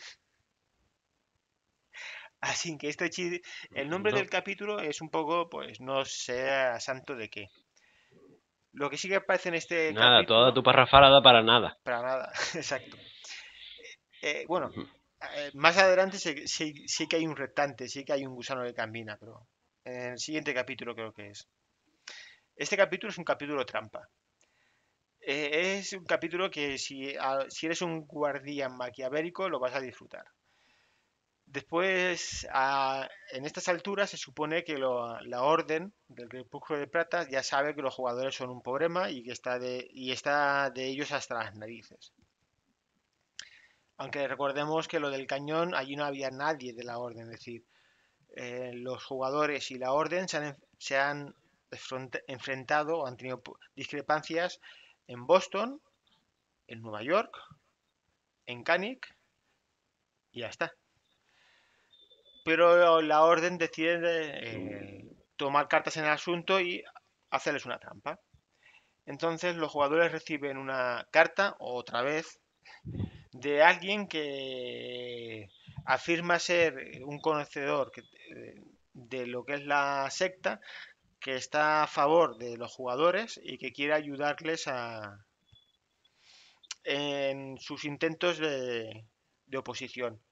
Así que este hechi- el nombre del No, capítulo es un poco, pues no sé a santo de qué. Lo que sí que aparece en este nada, toda capítulo, tu parrafada para nada. para nada, exacto. Eh, bueno, eh, más adelante sí, sí- sí que hay un reptante, sí que hay un gusano que camina, pero en el siguiente capítulo creo que es. Este capítulo es un capítulo trampa. Eh, es un capítulo que si, a- si eres un guardián maquiavélico lo vas a disfrutar. Después, a- en estas alturas, se supone que lo- la Orden del Crepúsculo de Plata ya sabe que los jugadores son un problema y que está de, y está de ellos hasta las narices. Aunque recordemos que lo del cañón, allí no había nadie de la Orden, es decir, eh, los jugadores y la Orden se han, en- se han enfront- enfrentado o han tenido pu- discrepancias en Boston, en Nueva York, en Canning y ya está. Pero la orden decide eh, tomar cartas en el asunto y hacerles una trampa. Entonces los jugadores reciben una carta, otra vez, de alguien que afirma ser un conocedor que- eh, de lo que es la secta, que está a favor de los jugadores y que quiere ayudarles a, en sus intentos de, de oposición.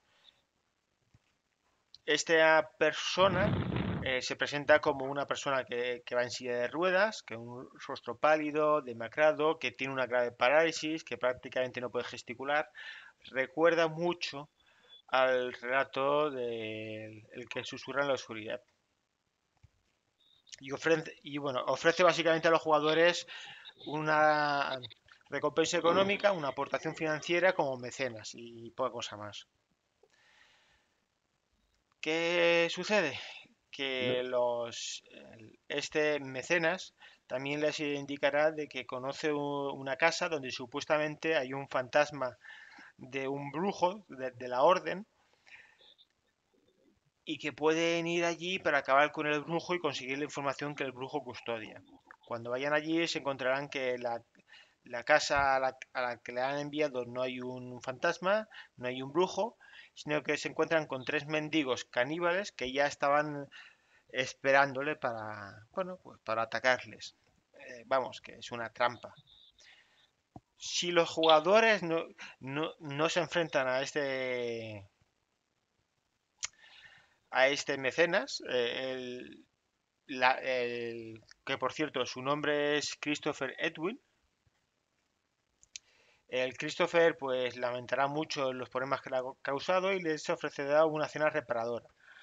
Esta persona eh, se presenta como una persona que, que va en silla de ruedas, que un rostro pálido, demacrado, que tiene una grave parálisis, que prácticamente no puede gesticular. Recuerda mucho al relato del el que susurra en la oscuridad. Y ofrece, y bueno, ofrece básicamente a los jugadores una recompensa económica, una aportación financiera como mecenas y poca cosa más. ¿Qué sucede? No. Que los, el- este mecenas también les indicará de que conoce u- una casa donde supuestamente hay un fantasma de un brujo de, de la orden y que pueden ir allí para acabar con el brujo y conseguir la información que el brujo custodia. Cuando vayan allí se encontrarán que la, la casa a la, a la que le han enviado no hay un fantasma, no hay un brujo, sino que se encuentran con tres mendigos caníbales que ya estaban esperándole para, bueno, pues para atacarles. Eh, vamos, que es una trampa. Si los jugadores no, no, no se enfrentan a este, a este mecenas, eh, el, la- el- que por cierto su nombre es Christopher Edwin, el Christopher pues lamentará mucho los problemas que le ha causado y les ofrecerá una cena reparadora.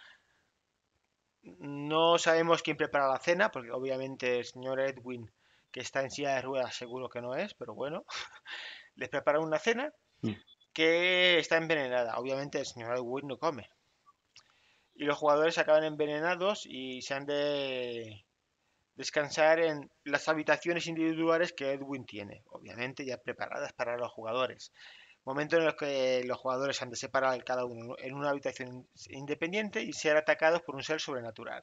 No sabemos quién prepara la cena, porque obviamente el señor Edwin, que está en silla de ruedas, seguro que no es, pero bueno, les prepara una cena Mm. que está envenenada. Obviamente el señor Edwin no come. Y los jugadores acaban envenenados y se han de descansar en las habitaciones individuales que Edwin tiene, obviamente ya preparadas para los jugadores. Momento en el que los jugadores han de separar cada uno en una habitación independiente y ser atacados por un ser sobrenatural.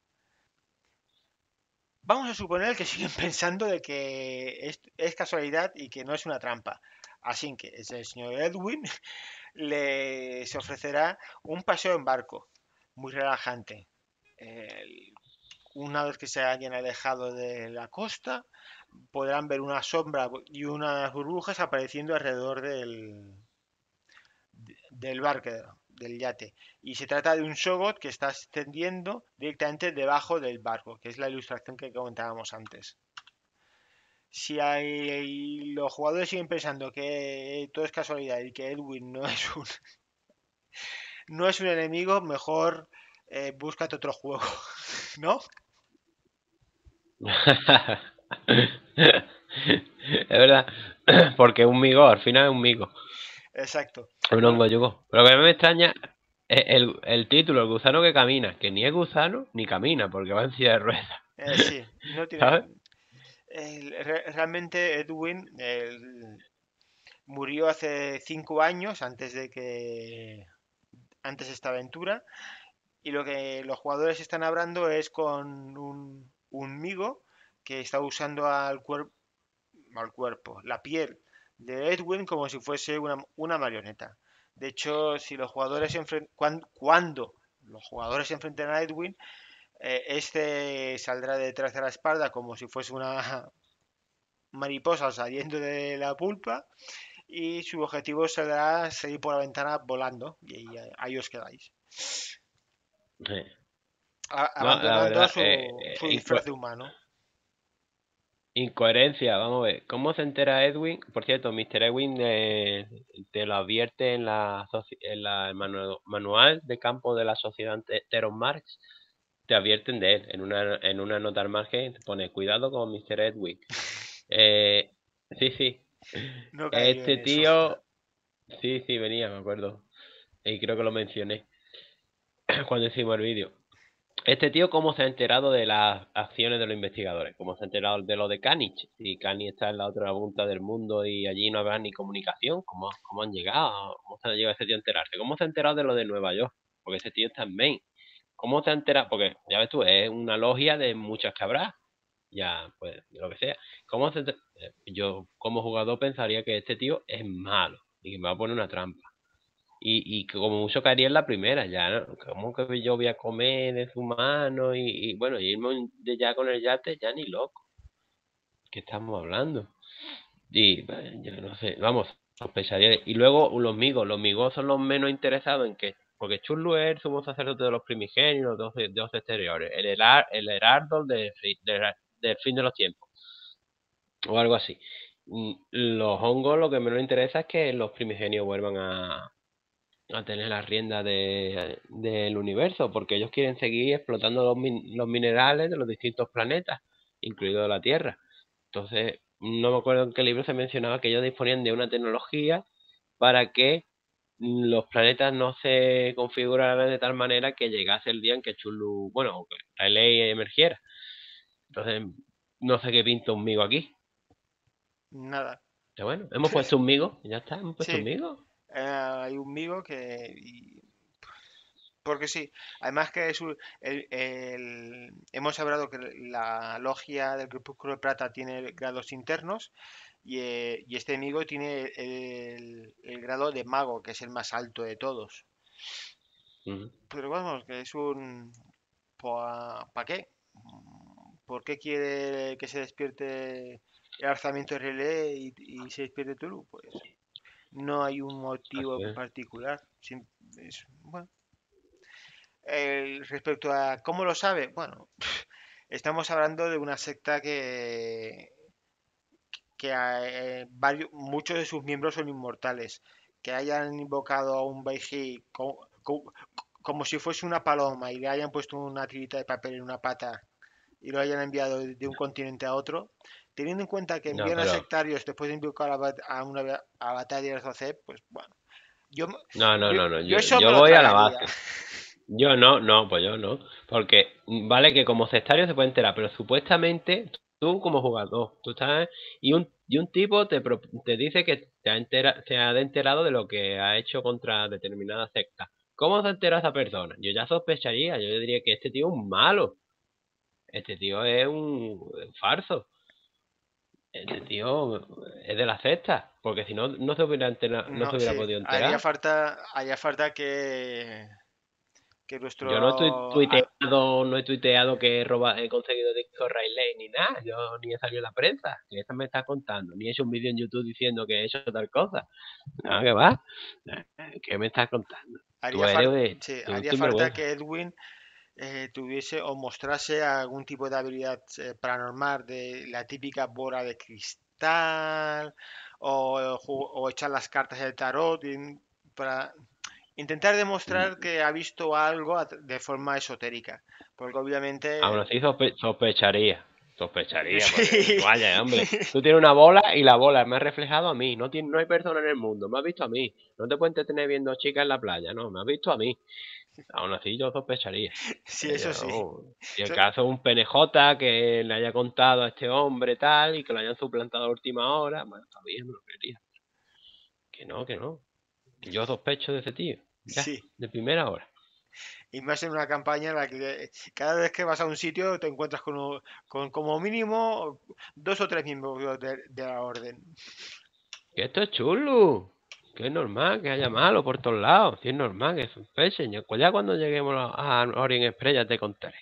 Vamos a suponer que siguen pensando de que es, es casualidad y que no es una trampa. Así que ese señor Edwin les ofrecerá un paseo en barco, muy relajante. El- una vez que se hayan alejado de la costa, podrán ver una sombra y unas burbujas apareciendo alrededor del, del barco, del yate. Y se trata de un Shogot que está extendiendo directamente debajo del barco, que es la ilustración que comentábamos antes. Si hay, los jugadores siguen pensando que todo es casualidad y que Edwin no es un, no es un enemigo, mejor eh, búscate otro juego, ¿no? Es verdad, porque es un migo, al final es un migo. Exacto. Un Bueno, hongo yugo. Pero lo que me extraña es el, el título, el gusano que camina, que ni es gusano ni camina, porque va en silla de ruedas, eh, sí, no tiene. ¿sabes? el- re- realmente Edwin el- murió hace cinco años antes de que antes de esta aventura y lo que los jugadores están hablando es con un, un migo que está usando al, cuer- al cuerpo, la piel de Edwin como si fuese una, una marioneta. De hecho, si los jugadores se enfren- cuan- cuando los jugadores se enfrenten a Edwin, eh, este saldrá detrás de la espalda como si fuese una mariposa saliendo de la pulpa y su objetivo será salir por la ventana volando y ahí, ahí os quedáis, Sí. a- No, la abandonando verdad, su, eh, su eh, disfraz inco- de humano. incoherencia, vamos a ver. ¿Cómo se entera Edwin? Por cierto, mister Edwin eh, te lo advierte en la, soci- en la el manu- manual de campo de la sociedad ante- Teron Marx. Te advierten de él. En una, en una nota al margen te pone cuidado con mister Edwin. Eh, sí, sí. No caí en Este eso. tío, sí, sí, venía, me acuerdo. Y creo que lo mencioné cuando hicimos el vídeo. Este tío, ¿cómo se ha enterado de las acciones de los investigadores? ¿Cómo se ha enterado de lo de Kanich? Si Kanich está en la otra punta del mundo y allí no habrá ni comunicación, ¿cómo, cómo han llegado? ¿Cómo se ha llegado ese tío a enterarse? ¿Cómo se ha enterado de lo de Nueva York? Porque ese tío está en Maine. ¿Cómo se ha enterado? Porque, ya ves tú, es una logia de muchas que habrá. Ya, pues, lo que sea. ¿Cómo se enter- eh, Yo, como jugador, pensaría que este tío es malo y que me va a poner una trampa. Y, y que como mucho caería en la primera, ya, ¿no? ¿Cómo que yo voy a comer de su mano? Y, y bueno, irme de ya con el yate, ya ni loco. ¿Qué estamos hablando? Y bueno, yo no sé, vamos, sospecharía. de- Y luego los migos, los migos son los menos interesados en que, porque Chullu es el sumo sacerdote de los primigenios, de los dioses exteriores, el, herar, el heraldo de, fi- de- del fin de los tiempos, o algo así. Mm, Los hongos lo que menos interesa es que los primigenios vuelvan a, a tener las riendas de, del universo, porque ellos quieren seguir explotando los, min- los minerales de los distintos planetas, incluido la Tierra. Entonces, no me acuerdo en qué libro se mencionaba que ellos disponían de una tecnología para que los planetas no se configuraran de tal manera que llegase el día en que Chulu, bueno, que la ley emergiera. Entonces, no sé qué pinta un migo aquí. Nada. Pero bueno, hemos puesto un migo, y ya está, hemos puesto un Sí, migo. eh, hay un migo que... y- porque sí, además que es un- el- el- hemos hablado que la logia del Crepúsculo de Plata tiene grados internos y, eh, y este migo tiene el, el grado de mago, que es el más alto de todos. Ujú. Pero vamos, que es un... ¿Para qué? ¿Por qué quiere que se despierte el alzamiento de relé y, y se despierte Tulu? Pues no hay un motivo Así es. particular. sim- es- bueno. El- respecto a cómo lo sabe, bueno, estamos hablando de una secta que, que eh, varios, muchos de sus miembros son inmortales. Que hayan invocado a un Baiji co- co- como si fuese una paloma y le hayan puesto una tirita de papel en una pata y lo hayan enviado de de un continente a otro, teniendo en cuenta que No, envían a pero sectarios después de invocar a, bat- a una ba- a batalla de Zocep, pues bueno, yo, me- no, no, yo, no, no. yo Yo, eso me yo lo voy a la tragaría. base. Yo no, no, pues yo no. Porque mm, vale que como sectario se puede enterar, pero supuestamente Tú como jugador, tú estás y un, y un tipo te, pro- te dice que te ha, entera, se ha enterado de lo que ha hecho contra determinada secta. ¿Cómo se entera esa persona? Yo ya sospecharía, yo diría que este tío es un malo, este tío es un farso, este tío es de la secta, porque si no, no se hubiera entera- no se No, hubiera sí, podido haría enterar. falta, haría falta que, que Yo no estoy nuestro... a- tuiteado, no he tuiteado que he, roba- he conseguido discos Rayleigh ni nada. Yo ni he salido en la prensa. ¿Qué esta me estás contando? Ni he hecho un vídeo en YouTube diciendo que he hecho tal cosa. No, ¿qué va? Eh, ¿Qué me estás contando? Tú haría eres, falta, de- sí, tú haría sin falta vergüenza. que Edwin eh, tuviese o mostrase algún tipo de habilidad eh, paranormal de la típica bola de cristal o, ju- o echar las cartas del tarot in- para intentar demostrar que ha visto algo a- de forma esotérica. Porque Aún obviamente... así sospe- sospecharía. Sospecharía, porque Sí. vaya, hombre. Tú tienes una bola y la bola me ha reflejado a mí. No, tiene, no hay persona en el mundo. Me has visto a mí. No te puedes entretener viendo chicas en la playa. No, me has visto a mí. Aún así yo sospecharía. Sí, Eh, eso sí. yo- si el Eso- caso es un P N J que le haya contado a este hombre tal y que lo hayan suplantado a última hora, bueno, está bien, me lo creería. Que no, que no. Yo sospecho de ese tío. Ya, sí. de primera hora. Y más en una campaña en la que cada vez que vas a un sitio te encuentras con, un- con como mínimo dos o tres miembros de, de la orden. Que esto es chulo. Que es normal que haya malo por todos lados. Sí, es normal que sospechen. Ya pues ya cuando lleguemos a a Orient Express ya te contaré.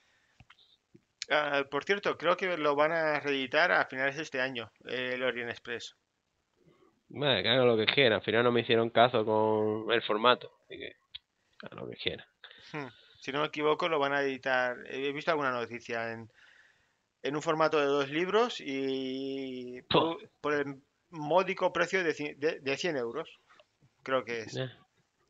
Ah, por cierto, creo que lo van a reeditar a finales de este año, eh, el Orient Express. Bueno, que hagan lo que quieran. Al final no me hicieron caso con el formato. Así que hagan lo que quieran. Hmm. Si no me equivoco, lo van a editar. He visto alguna noticia en, en un formato de dos libros y por, Puh, un- por el módico precio de, ci- de, de cien euros, creo que es. eh,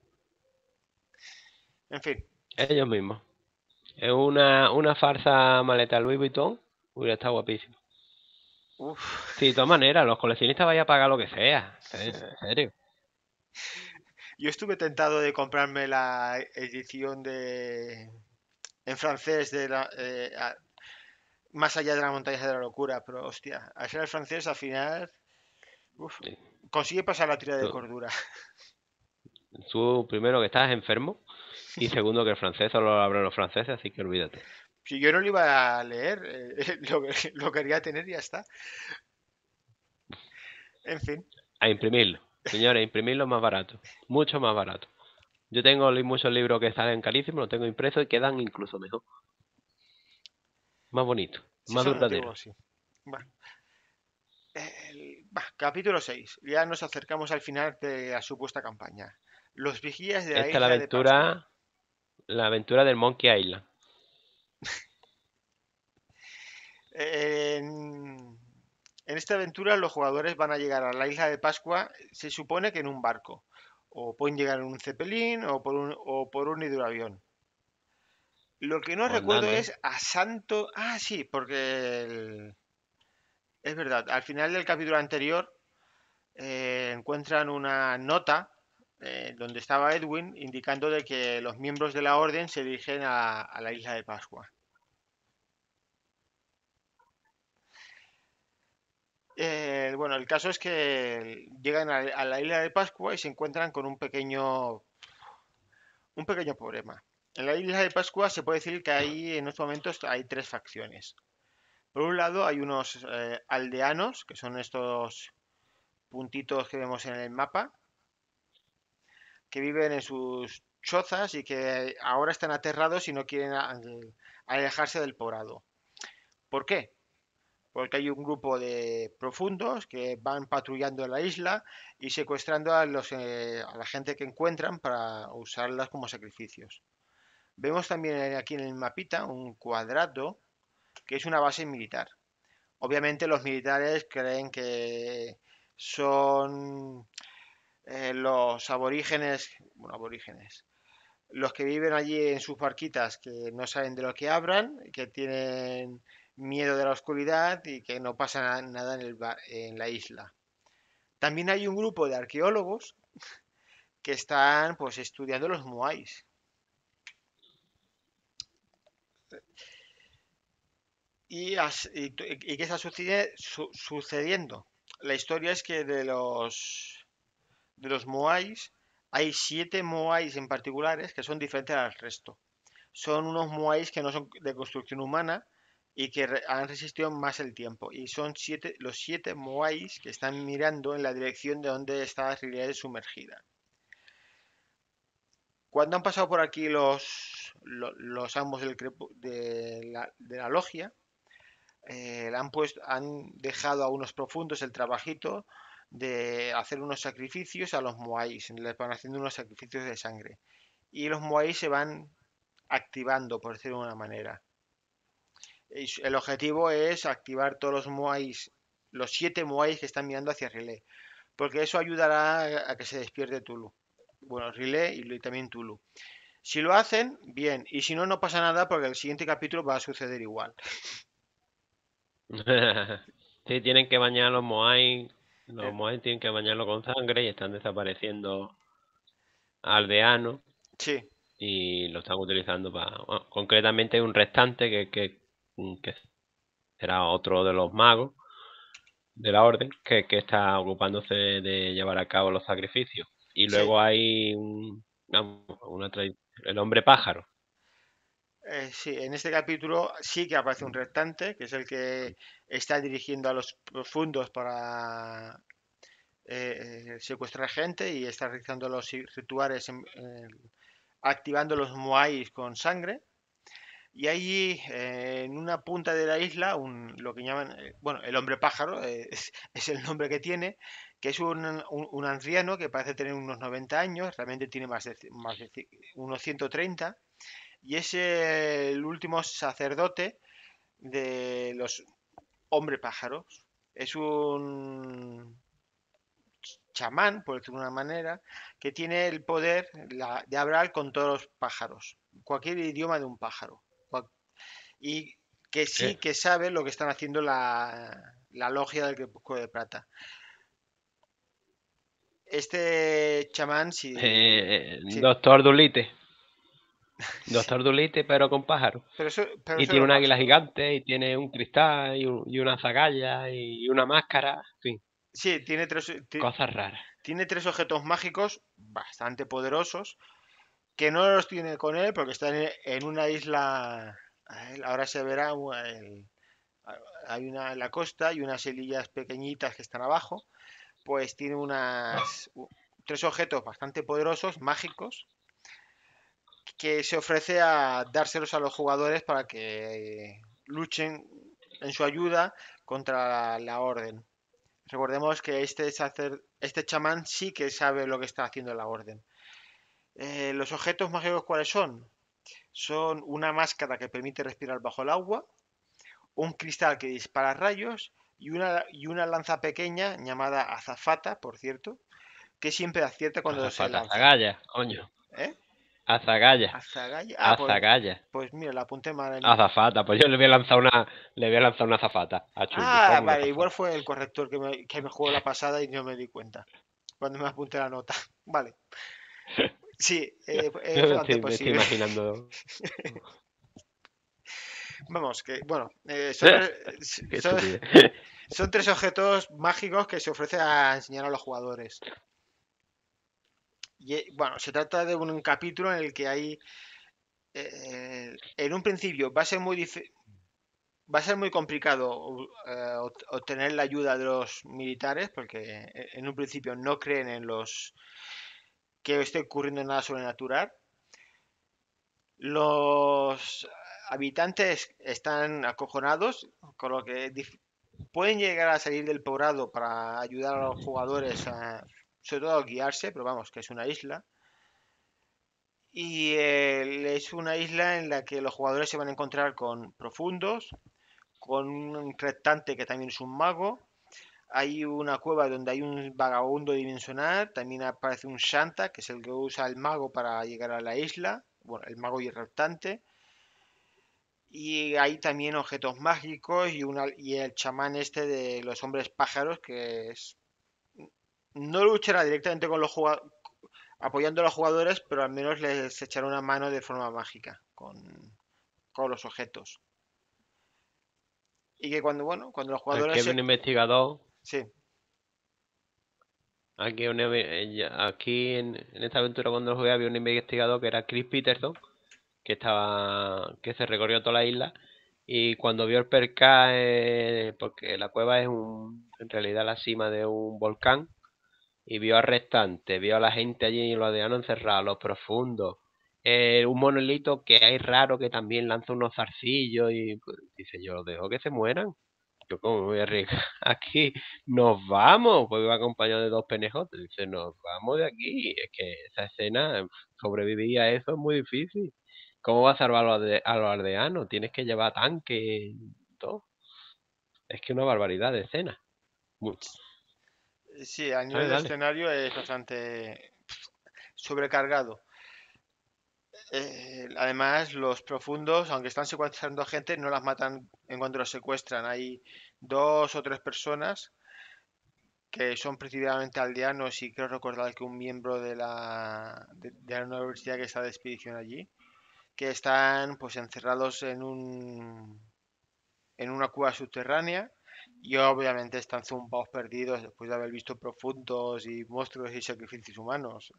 En fin. ellos mismos. Es una, una farsa maleta Louis Vuitton. Hubiera estado guapísimo. Uf. Sí, de todas maneras, los coleccionistas vayan a pagar lo que sea. En serio. Yo estuve tentado de comprarme la edición de en francés de la, eh, a- más allá de la montaña de la locura, pero hostia, al ser el francés al final uf, Sí. consigue pasar la tira de Tú, cordura. tú, primero que estás enfermo y segundo que el francés solo lo hablan los franceses, así que olvídate. Si yo no lo iba a leer, eh, lo, lo quería tener y ya está. En fin, A imprimirlo. Señores, imprimirlo es más barato. Mucho más barato. Yo tengo li- muchos libros que salen carísimos, los tengo impresos y quedan incluso mejor. Más bonito. si Más son duradero. antiguos, sí. Va. El- va, capítulo seis. Ya nos acercamos al final de la supuesta campaña. Los vigías de la Esta es la isla de Pascua. aventura, la aventura del Monkey Island. En, en esta aventura los jugadores van a llegar a la isla de Pascua, se supone que en un barco. O pueden llegar en un cepelín o por un, o por un hidroavión. Lo que no O recuerdo andando. es a Santo... Ah, sí, porque el- es verdad. Al final del capítulo anterior eh, encuentran una nota eh, donde estaba Edwin indicando de que los miembros de la orden se dirigen a, a la isla de Pascua. Eh, bueno, el caso es que llegan a, a la isla de Pascua y se encuentran con un pequeño, un pequeño problema. En la isla de Pascua se puede decir que hay en estos momentos hay tres facciones. Por un lado hay unos eh, aldeanos, que son estos puntitos que vemos en el mapa, que viven en sus chozas y que ahora están aterrados y no quieren a- alejarse del poblado. ¿Por qué? Porque hay un grupo de profundos que van patrullando la isla y secuestrando a, los, eh, a la gente que encuentran para usarlas como sacrificios. Vemos también aquí en el mapita un cuadrado que es una base militar. Obviamente los militares creen que son eh, los aborígenes, bueno, aborígenes, los que viven allí en sus barquitas, que no saben de lo que hablan, que tienen miedo de la oscuridad y que no pasa na- nada en, el ba- en la isla. También hay un grupo de arqueólogos que están pues estudiando los moais. ¿Y, as- y tu- y qué está sucede- su- sucediendo? La historia es que de los, de los Moais hay siete Moais en particulares que son diferentes al resto. Son unos Moais que no son de construcción humana y que re- han resistido más el tiempo. Y son siete, los siete Moais que están mirando en la dirección de donde está Riley sumergida. Cuando han pasado por aquí los, lo- los, amos del crepu- de la, de la logia, eh, le han puesto, han dejado a unos profundos el trabajito de hacer unos sacrificios a los Moais. Les van haciendo unos sacrificios de sangre. Y los Moais se van activando, por decirlo de una manera. Y su- El objetivo es activar todos los Moais, los siete Moais que están mirando hacia Riley, porque eso ayudará a, a que se despierte Tulu. Bueno, Riley y también Tulu. Si lo hacen, bien, y si no, no pasa nada porque el siguiente capítulo va a suceder igual. Sí, tienen que bañar a los Moai. Eh, Los Moai tienen que bañarlo con sangre y están desapareciendo aldeanos sí, y lo están utilizando para... Bueno, concretamente hay un restante que, que, que será otro de los magos de la orden que, que está ocupándose de llevar a cabo los sacrificios. Y sí. luego hay un, vamos, una tra- el hombre pájaro. Eh, sí, en este capítulo sí que aparece un reptante, que es el que está dirigiendo a los profundos para eh, eh, secuestrar gente y está realizando los i- rituales, en- en- activando los moais con sangre. Y allí, eh, en una punta de la isla, un- lo que llaman, eh, bueno, el hombre pájaro, eh, es, es el nombre que tiene, que es un, un- un anciano que parece tener unos noventa años, realmente tiene más de, ci- más de ci- unos ciento treinta, y es eh, el último sacerdote de los hombre pájaros. Es un chamán, por decirlo de una manera, que tiene el poder la- de hablar con todos los pájaros, cualquier idioma de un pájaro. Cual- Y que sí Eh, que sabe lo que están haciendo la, la logia del Crepúsculo de Plata. Este chamán, si... eh, Sí, Doctor Dolittle. sí, Doctor Dolittle, pero con pájaro. pero eso, pero Y eso es tiene lo un águila pájaro. gigante, y tiene un cristal, y, un- y una zagalla, y una máscara. En fin, Sí, tiene tres, ti- cosas raras. tiene tres objetos mágicos bastante poderosos que no los tiene con él porque están en en una isla. a él- Ahora se verá u- el- hay una en la costa y unas selillas pequeñitas que están abajo. Pues tiene unas u- tres objetos bastante poderosos, mágicos, que se ofrece a dárselos a los jugadores para que eh, luchen en su ayuda contra la, la orden. Recordemos que este, sacer- este chamán sí que sabe lo que está haciendo la orden. Eh, ¿los objetos mágicos cuáles son? Son una máscara que permite respirar bajo el agua, un cristal que dispara rayos y una, y una lanza pequeña llamada azafata, por cierto, que siempre acierta cuando se Azafata, lanza. zagalla, coño. ¿Eh? Azagalla, Azagaya. Ah, pues, azagalla. pues mira, la apunté mal en mi... Azafata, pues yo le voy a lanzar una, le voy a lanzar una azafata a Chungi, Ah, toma una vale, igual azafata. fue el corrector que me, que me jugó la pasada y no me di cuenta cuando me apunté la nota. Vale, sí, eh, es Yo me bastante estoy, me estoy posible. imaginando. Vamos, que bueno, eh, son, Qué tres, son, estupidez. son tres objetos mágicos que se ofrece a enseñar a los jugadores. Y eh, bueno, se trata de un capítulo en el que hay, eh, en un principio va a ser muy dif- va a ser muy complicado eh, ot- obtener la ayuda de los militares porque eh, en un principio no creen en los que esté ocurriendo nada sobrenatural. Los habitantes están acojonados, con lo que dif- pueden llegar a salir del poblado para ayudar a los jugadores a, sobre todo a guiarse, pero vamos, que es una isla. Y eh, es una isla en la que los jugadores se van a encontrar con profundos, con un reptante que también es un mago. Hay una cueva donde hay un vagabundo dimensional. También aparece un Shanta, que es el que usa el mago para llegar a la isla. Bueno, el mago y el reptante. Y hay también objetos mágicos y, una, y el chamán este de los hombres pájaros, que es, no luchará directamente con los jugadores, apoyando a los jugadores, pero al menos les echará una mano de forma mágica con, con los objetos. Y que cuando, bueno, cuando los Aquí jugadores había se... un investigador. Sí, Aquí, un eve- eh, ya- aquí en, en esta aventura cuando lo jugué había un investigador que era Chris Peterson, que estaba, que se recorrió toda la isla y cuando vio el percal, eh, porque la cueva es un, en realidad la cima de un volcán, y vio a restantes, vio a la gente allí y los dejaron encerrados, los profundos, eh, un monolito que hay raro que también lanza unos zarcillos y pues, dice yo los dejo que se mueran. Yo como me voy a arriesgar aquí, nos vamos, pues iba acompañado de dos penejotes, dice nos vamos de aquí, es que esa escena, sobrevivir a eso es muy difícil. ¿Cómo vas a salvar a los, alde- a los aldeanos? Tienes que llevar tanque, todo. Es que una barbaridad de escena. Muy- sí, a nivel Dale, de dale. escenario es bastante sobrecargado. Eh, además, los profundos, aunque están secuestrando a gente, no las matan en cuanto los secuestran. Hay dos o tres personas que son principalmente aldeanos y creo recordar que un miembro de la, de, de la universidad que está de expedición allí, que están pues encerrados en un, en una cueva subterránea y obviamente están zumbados perdidos después de haber visto profundos y monstruos y sacrificios humanos.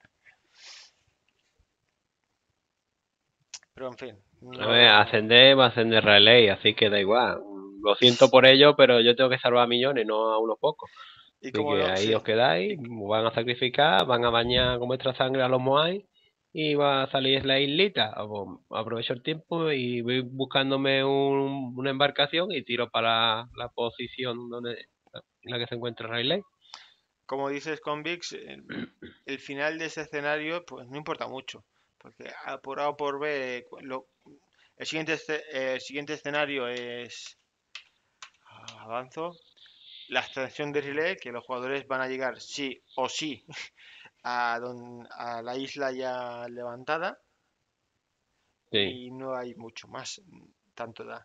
Pero en fin, A ver, no... ascender va a ascender Raleigh, así que da igual. Lo siento por ello, pero yo tengo que salvar a millones, no a unos pocos. Y Así como que no, ahí sí. os quedáis, Y van a sacrificar, van a bañar con vuestra sangre a los Moai y va a salir la islita. Ah, pues, aprovecho el tiempo y voy buscándome un- una embarcación y tiro para la posición donde en la que se encuentra Rayleigh. como dices, Convix, el, el final de ese escenario pues no importa mucho, porque a por A o por B, cu- lo- el siguiente, esce- eh, el siguiente escenario es, ah, avanzo, la extensión de relé, que los jugadores van a llegar sí o sí a, don- a la isla ya levantada Sí. y no hay mucho más, tanto da.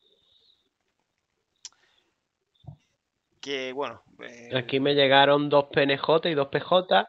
Que bueno, Aquí el- me llegaron dos P N J y dos P J.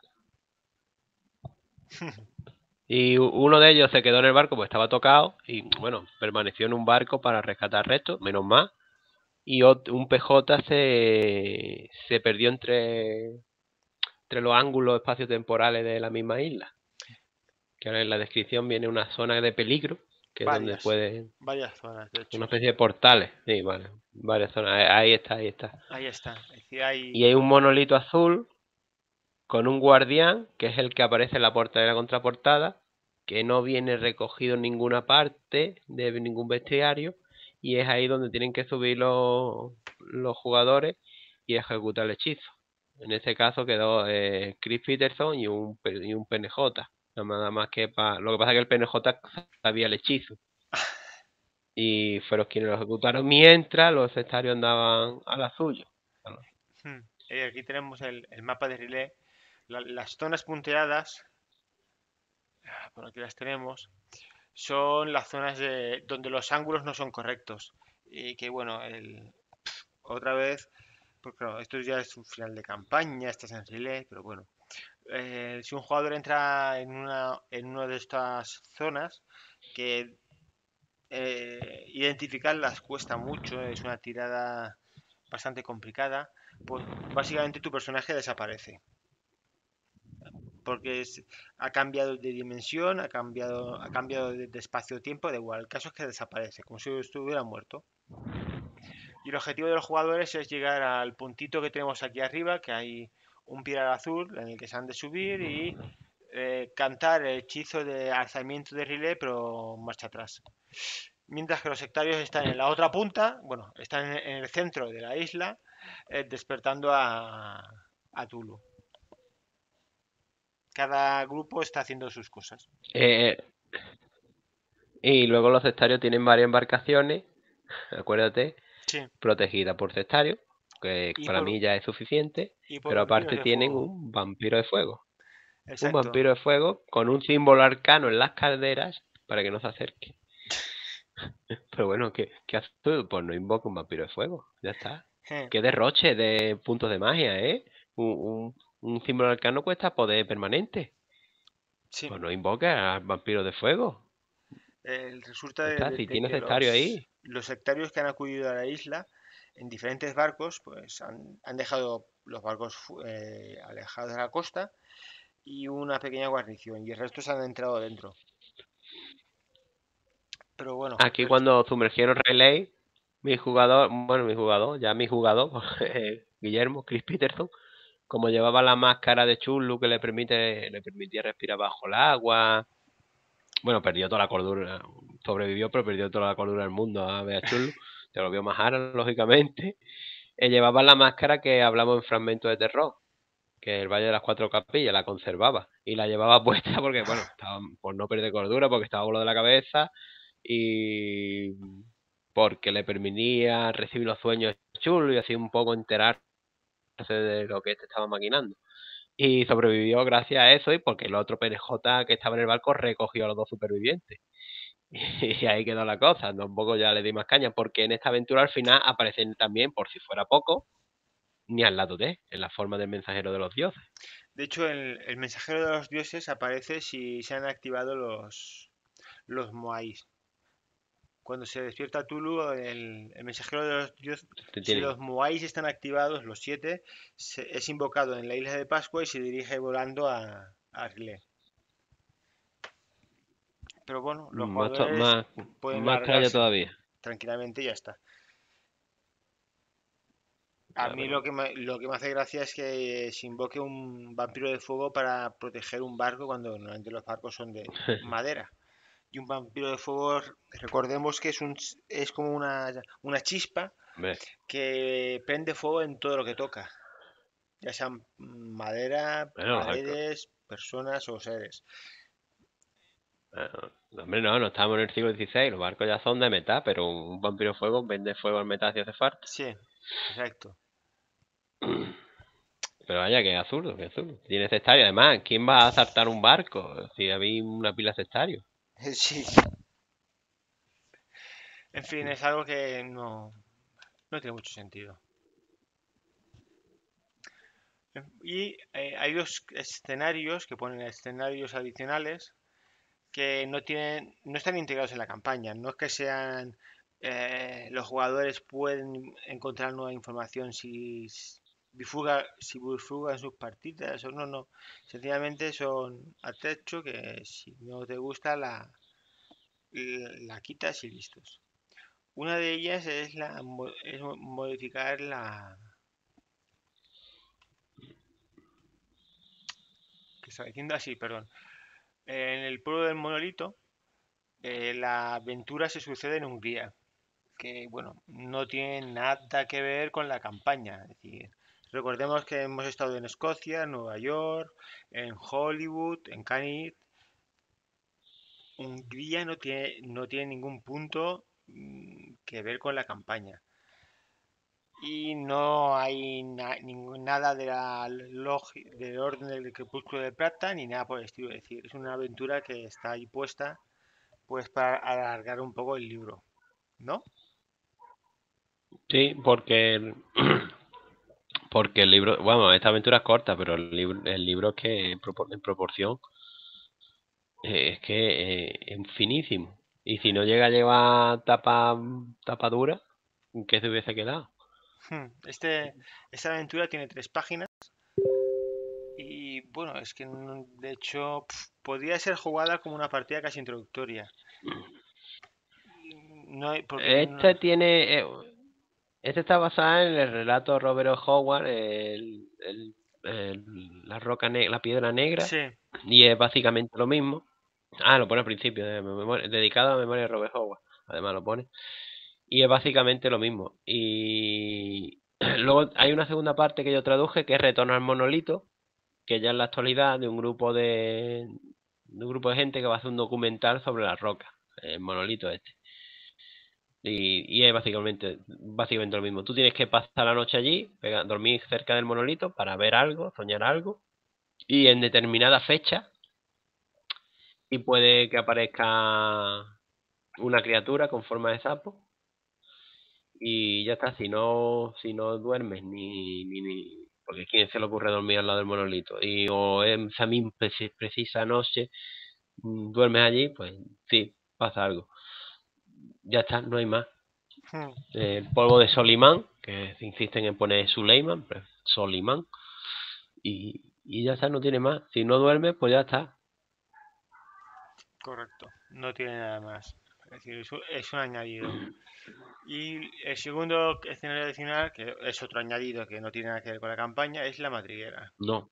Y u- uno de ellos se quedó en el barco pues estaba tocado y bueno, permaneció en un barco para rescatar restos, menos mal. Y ot- un P J se, se perdió entre, entre los ángulos espaciotemporales de la misma isla. Que ahora en la descripción viene una zona de peligro, que es donde varias, puede, varias zonas, de una hecho. especie de portales. Sí, vale, varias zonas. Ahí ahí está, ahí está. Ahí está. Es decir, Y hay hay... un monolito azul con un guardián, que es el que aparece en la portada de la contraportada, que no viene recogido en ninguna parte de ningún bestiario, y es ahí donde tienen que subir los, los jugadores y ejecutar el hechizo. En ese caso quedó eh, Chris Peterson y un, y un P N J. Nada más que pa... Lo que pasa es que el P N J sabía el hechizo. Y fueron quienes lo ejecutaron mientras los sectarios andaban a la suya. Hmm. Eh, aquí tenemos el, el mapa de relé. La- las zonas punteadas, ah, por aquí las tenemos, son las zonas de, donde los ángulos no son correctos. Y que bueno, el, otra vez, pues claro, esto ya es un final de campaña, estás en relé, pero bueno. Eh, si un jugador entra en una, en una de estas zonas, que eh, identificarlas cuesta mucho, es una tirada bastante complicada, pues básicamente tu personaje desaparece. Porque es- ha cambiado de dimensión, ha cambiado, ha cambiado de, de espacio-tiempo, da igual. El caso es que desaparece, como si estuviera muerto. Y el objetivo de los jugadores es llegar al puntito que tenemos aquí arriba, que hay un pilar azul en el que se han de subir y eh, cantar el hechizo de alzamiento de relé, pero marcha atrás. Mientras que los sectarios están en la otra punta, bueno, están en, en el centro de la isla, eh, despertando a, a Tulu. Cada grupo está haciendo sus cosas. Eh, y luego los sectarios tienen varias embarcaciones, acuérdate, Sí. protegidas por sectarios, que Y para por, mí ya es suficiente, y por pero vampiros aparte de tienen fuego. un vampiro de fuego. Un Exacto. vampiro de fuego con un símbolo arcano en las calderas para que no se acerque. Pero bueno, ¿qué, qué haces tú? Pues no invoca un vampiro de fuego, ya está. Je, Qué derroche de puntos de magia, ¿eh? Un, un, un símbolo arcano cuesta poder permanente. sí. Pues no invoca al vampiro de fuego. Eh, resulta Ya de, está, de- si de tiene que sectario los, ahí. los sectarios que han acudido a la isla, en diferentes barcos, pues han, han dejado los barcos fu- eh, alejados de la costa y una pequeña guarnición, y el resto se han entrado dentro. Pero bueno, Aquí cuando sumergieron Relay, mi jugador, bueno, mi jugador, ya mi jugador, Guillermo, Chris Peterson, como llevaba la máscara de Chulu que le permite, le permitía respirar bajo el agua, bueno, perdió toda la cordura, sobrevivió, pero perdió toda la cordura del mundo a ver a Chulu, se lo vio Mahara, lógicamente. Eh, llevaba la máscara que hablamos en Fragmento de Terror, que el Valle de las Cuatro Capillas la conservaba y la llevaba puesta porque, bueno, estaba, por no perder cordura, porque estaba volado de la cabeza y porque le permitía recibir los sueños chulos y así un poco enterarse de lo que este estaba maquinando. Y sobrevivió gracias a eso y porque el otro P N J que estaba en el barco recogió a los dos supervivientes. Y ahí quedó la cosa, tampoco ya le di más caña, porque en esta aventura al final aparecen también, por si fuera poco, ni al lado de, en la forma del mensajero de los dioses. de hecho el, el mensajero de los dioses aparece si se han activado los, los Moais. Cuando se despierta Tulu, el, el mensajero de los dioses, si Tienen los Moais están activados, los siete, se- es invocado en la isla de Pascua y se dirige volando a, a Arle. Pero bueno, los más, to- jugadores más, pueden más tralla largarse todavía. tranquilamente y ya está. A Ya, mí lo pero que me, lo que me hace gracia es que se invoque un vampiro de fuego para proteger un barco cuando normalmente los barcos son de madera. Y un vampiro de fuego, recordemos que es un, es como una, una chispa hombre, que prende fuego en todo lo que toca, ya sean madera, bueno, los arcos. paredes, personas o seres. Bueno, hombre, no, no estamos en el siglo dieciséis, los barcos ya son de metal, pero un vampiro de fuego vende fuego al metal si hace falta. Sí, exacto. Pero vaya, que absurdo, que absurdo. Tiene cestario. Además, ¿quién va a asaltar un barco si había una pila de cestario? Sí, en fin, es algo que no, no tiene mucho sentido. Y eh, hay dos escenarios que ponen escenarios adicionales que no tienen, no están integrados en la campaña. No es que sean eh, los jugadores pueden encontrar nueva información si s- difuga, si difugan sus partidas o no, no. Sencillamente son atrecho que si no te gusta la, la quitas y listos. Una de ellas es la mo- es mo- modificar la que está diciendo así, perdón. En el pueblo del monolito, eh, la aventura se sucede en Hungría, que bueno, no tiene nada que ver con la campaña. Es decir, recordemos que hemos estado en Escocia, en Nueva York, en Hollywood, en Cannes. Hungría no tiene, no tiene ningún punto mm, que ver con la campaña. Y no hay na- ningún- nada de la logi- del orden del crepúsculo de plata ni nada por el estilo. Es decir, es una aventura que está ahí puesta pues para alargar un poco el libro, ¿no? Sí, porque el, porque el libro, bueno, esta aventura es corta, pero el libro, el libro es que en, propor- en proporción eh, es que eh, es finísimo. Y si no llega a llevar tapa, tapa dura, ¿en qué se hubiese quedado? Hmm, Este, esta aventura tiene tres páginas y bueno, es que no- de hecho pf, podría ser jugada como una partida casi introductoria. No hay, porque no- Este tiene, eh, este está basado en el relato de Robert O. Howard, el, el- el- la roca ne- la piedra negra, sí, y es básicamente lo mismo. Ah, lo pone al principio, de memoria- dedicado a la memoria de Robert Howard. Además lo pone. Y es básicamente lo mismo. Y luego hay una segunda parte que yo traduje que es Retorno al monolito, que ya en la actualidad de un grupo de, de un grupo de gente que va a hacer un documental sobre la roca, el monolito este. Y, y es básicamente, básicamente lo mismo. Tú tienes que pasar la noche allí, pega- dormir cerca del monolito para ver algo, soñar algo. Y en determinada fecha, y puede que aparezca una criatura con forma de sapo. Y ya está, si no, si no duermes ni, ni, ni- porque quién se le ocurre dormir al lado del monolito. Y o en esa misma preci- precisa noche mm, duermes allí, pues sí, pasa algo. Ya está, no hay más. Hmm, El polvo de Solimán, que insisten en poner Suleiman, pero Solimán. Y, y ya está, no tiene más. Si no duerme, pues ya está. correcto, no tiene nada más. Es decir, es un, es un añadido. Y el segundo escenario adicional, que es otro añadido que no tiene nada que ver con la campaña, es la madriguera. No.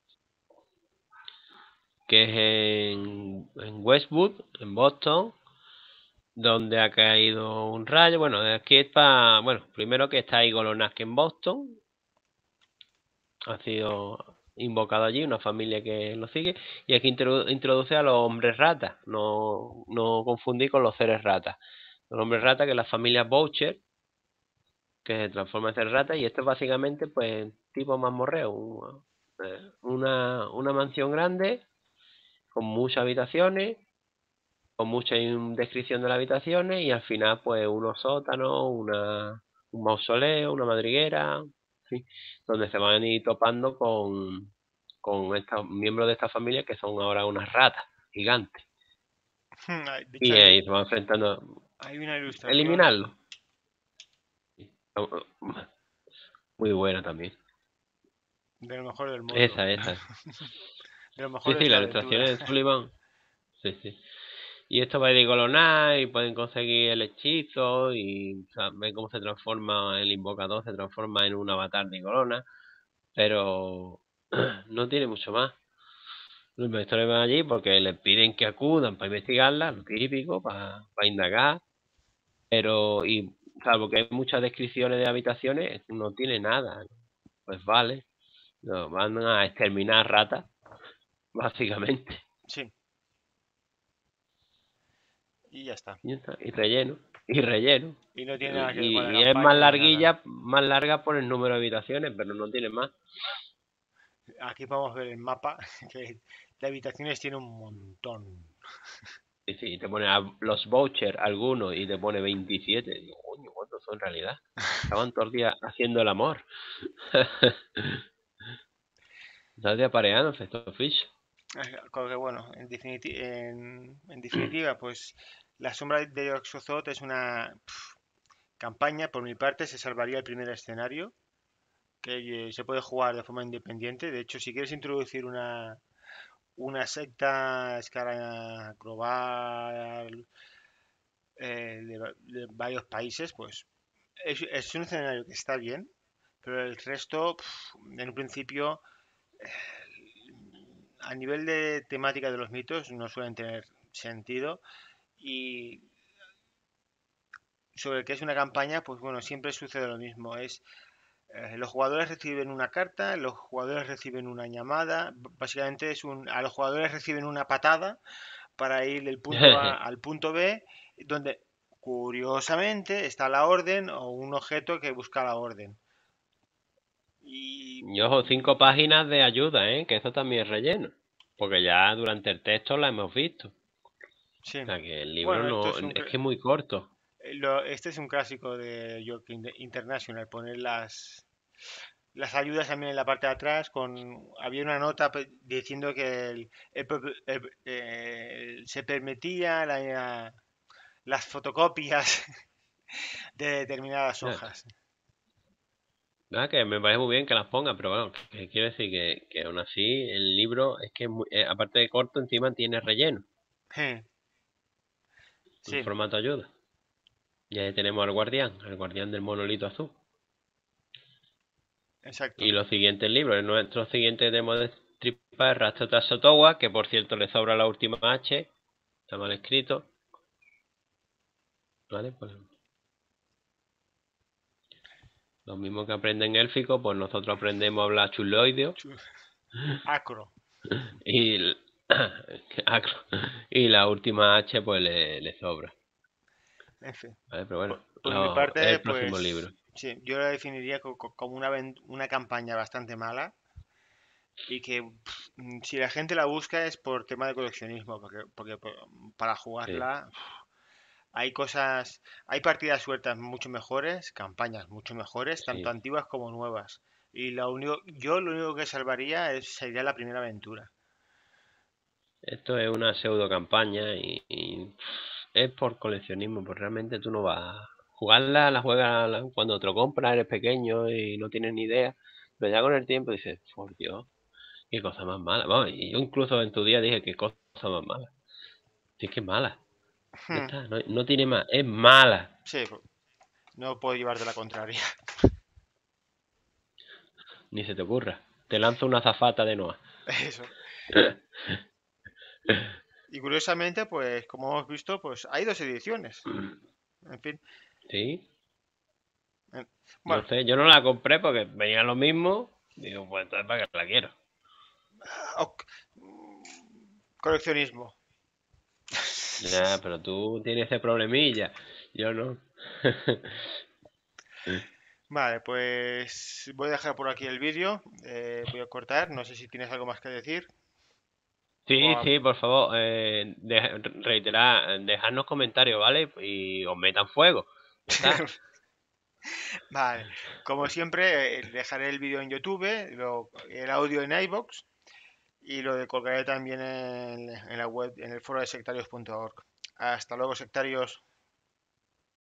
Que es en, en Westwood, en Boston, donde ha caído un rayo. Bueno, aquí es para. Bueno, primero que está Igor Onaski en Boston. Ha sido invocado allí, una familia que lo sigue. Y aquí introdu introduce a los hombres ratas. No, no confundí con los seres ratas. Los hombres ratas, que es la familia Boucher, que se transforma en ser rata. Y esto es básicamente, pues, tipo mazmorreo. Una, una, una mansión grande con muchas habitaciones, con mucha descripción de las habitaciones, y al final pues unos sótanos, una, un mausoleo, una madriguera, ¿sí? Donde se van a ir topando con, con estos miembros de esta familia, que son ahora unas ratas gigantes, De hecho, y hay, ahí se van enfrentando. hay una ilustración Eliminarlo. Muy buena también. de lo mejor del mundo, Esa, esa. de lo Sí, mejor de sí, esta la aventura. ilustración de Sullivan. Sí, sí. Y esto va a digolonar y pueden conseguir el hechizo y, o sea, ven cómo se transforma el invocador, se transforma en un avatar de Igolona, pero no tiene mucho más. Los inspectores van allí porque les piden que acudan para investigarla, lo típico, para, para indagar, pero y salvo que hay muchas descripciones de habitaciones, no tiene nada. Pues vale, no, van a exterminar ratas, básicamente. Sí, y ya está. Y, ya está, y relleno, y relleno. Y no tiene nada que ver con la Y, y es más campaña ni nada. larguilla, más larga por el número de habitaciones, pero no tiene más. Aquí podemos ver el mapa, que de habitaciones tiene un montón. Y sí, te pone a los vouchers algunos y te pone veintisiete. Digo, coño, ¿cuántos son en realidad? Estaban todos los días haciendo el amor. Todo el día pareándose estos fish. Con que bueno, en definiti- en, en definitiva, pues la sombra de Oxozot es una pf, campaña. Por mi parte, se salvaría el primer escenario, que eh, se puede jugar de forma independiente. De hecho, si quieres introducir una, una secta a escala global, eh, de, va- de varios países, pues es, es un escenario que está bien, pero el resto, pf, en un principio, a nivel de temática de los mitos, no suelen tener sentido. Y sobre qué es una campaña, pues bueno, siempre sucede lo mismo. Es eh, los jugadores reciben una carta, los jugadores reciben una llamada. b- Básicamente es un, a los jugadores reciben una patada para ir del punto A al punto B, donde curiosamente está la orden o un objeto que busca la orden. Y Y ojo, cinco páginas de ayuda, ¿eh? Que eso también es relleno. Porque ya durante el texto la hemos visto. sí, O sea que el libro bueno, esto no, es un, es cl- que es muy corto. eh, lo- este es un clásico de York Ind- International, poner las, las ayudas también en la parte de atrás. Con había una nota pe- diciendo que el- el pro- el- eh, se permitía la- las fotocopias de determinadas Ya, hojas. nada, que me parece muy bien que las pongan, pero bueno, que quiero decir que, que aún así el libro es que, es muy- eh, aparte de corto, encima tiene relleno, Je, en sí, formato ayuda. Y ahí tenemos al guardián, al guardián del monolito azul. Y exacto. los siguientes libros, en nuestro siguiente demo de tripa es Rastro tras Sotowa, que por cierto le sobra la última H, está mal escrito. ¿Vale? Pues lo mismo que aprenden élfico, pues nosotros aprendemos a hablar chuloideo. Chu- Acro. Y, y la última H pues le, le sobra. En fin. ¿Vale? Pero bueno, Por, por mi lo- es parte, el próximo pues libro. sí, yo la definiría co- co- como una, aven- una campaña bastante mala y que pf, mm, si la gente la busca es por tema de coleccionismo, porque, porque po- para Sí, jugarla pf, hay cosas, hay partidas sueltas mucho mejores, campañas mucho mejores, tanto sí. antiguas como nuevas. Y lo único, yo lo único que salvaría es, sería la primera aventura. Esto es una pseudo campaña y, y es por coleccionismo, pues realmente tú no vas a jugarla la juegas la- cuando te lo compras, eres pequeño y no tienes ni idea, pero ya con el tiempo dices, por Dios, qué cosa más mala. Vamos, y yo incluso en tu día dije, qué cosa más mala. Sí, es que es mala. Ya Hmm, está, no, no tiene más, es mala. sí, no puedo llevarte la contraria. Ni se te ocurra. Te lanzo una zafata de Noah. Eso. Y curiosamente, pues como hemos visto, pues hay dos ediciones. En fin. Sí, eh, no Bueno, sé, yo no la compré porque venía lo mismo. Digo, pues entonces para qué la quiero. ok, coleccionismo. Ya, pero tú tienes ese problemilla. Yo no. Vale, pues voy a dejar por aquí el vídeo. Eh, voy a cortar. No sé si tienes algo más que decir. O Sí, a- sí, por favor, eh, de- reiterar, dejadnos comentarios, ¿vale? Y os metan fuego. Ya está. Vale, como siempre, eh, dejaré el vídeo en YouTube, lo- el audio en iVoox y lo colgaré también en, en la web, en el foro de sectarios punto org. Hasta luego, sectarios.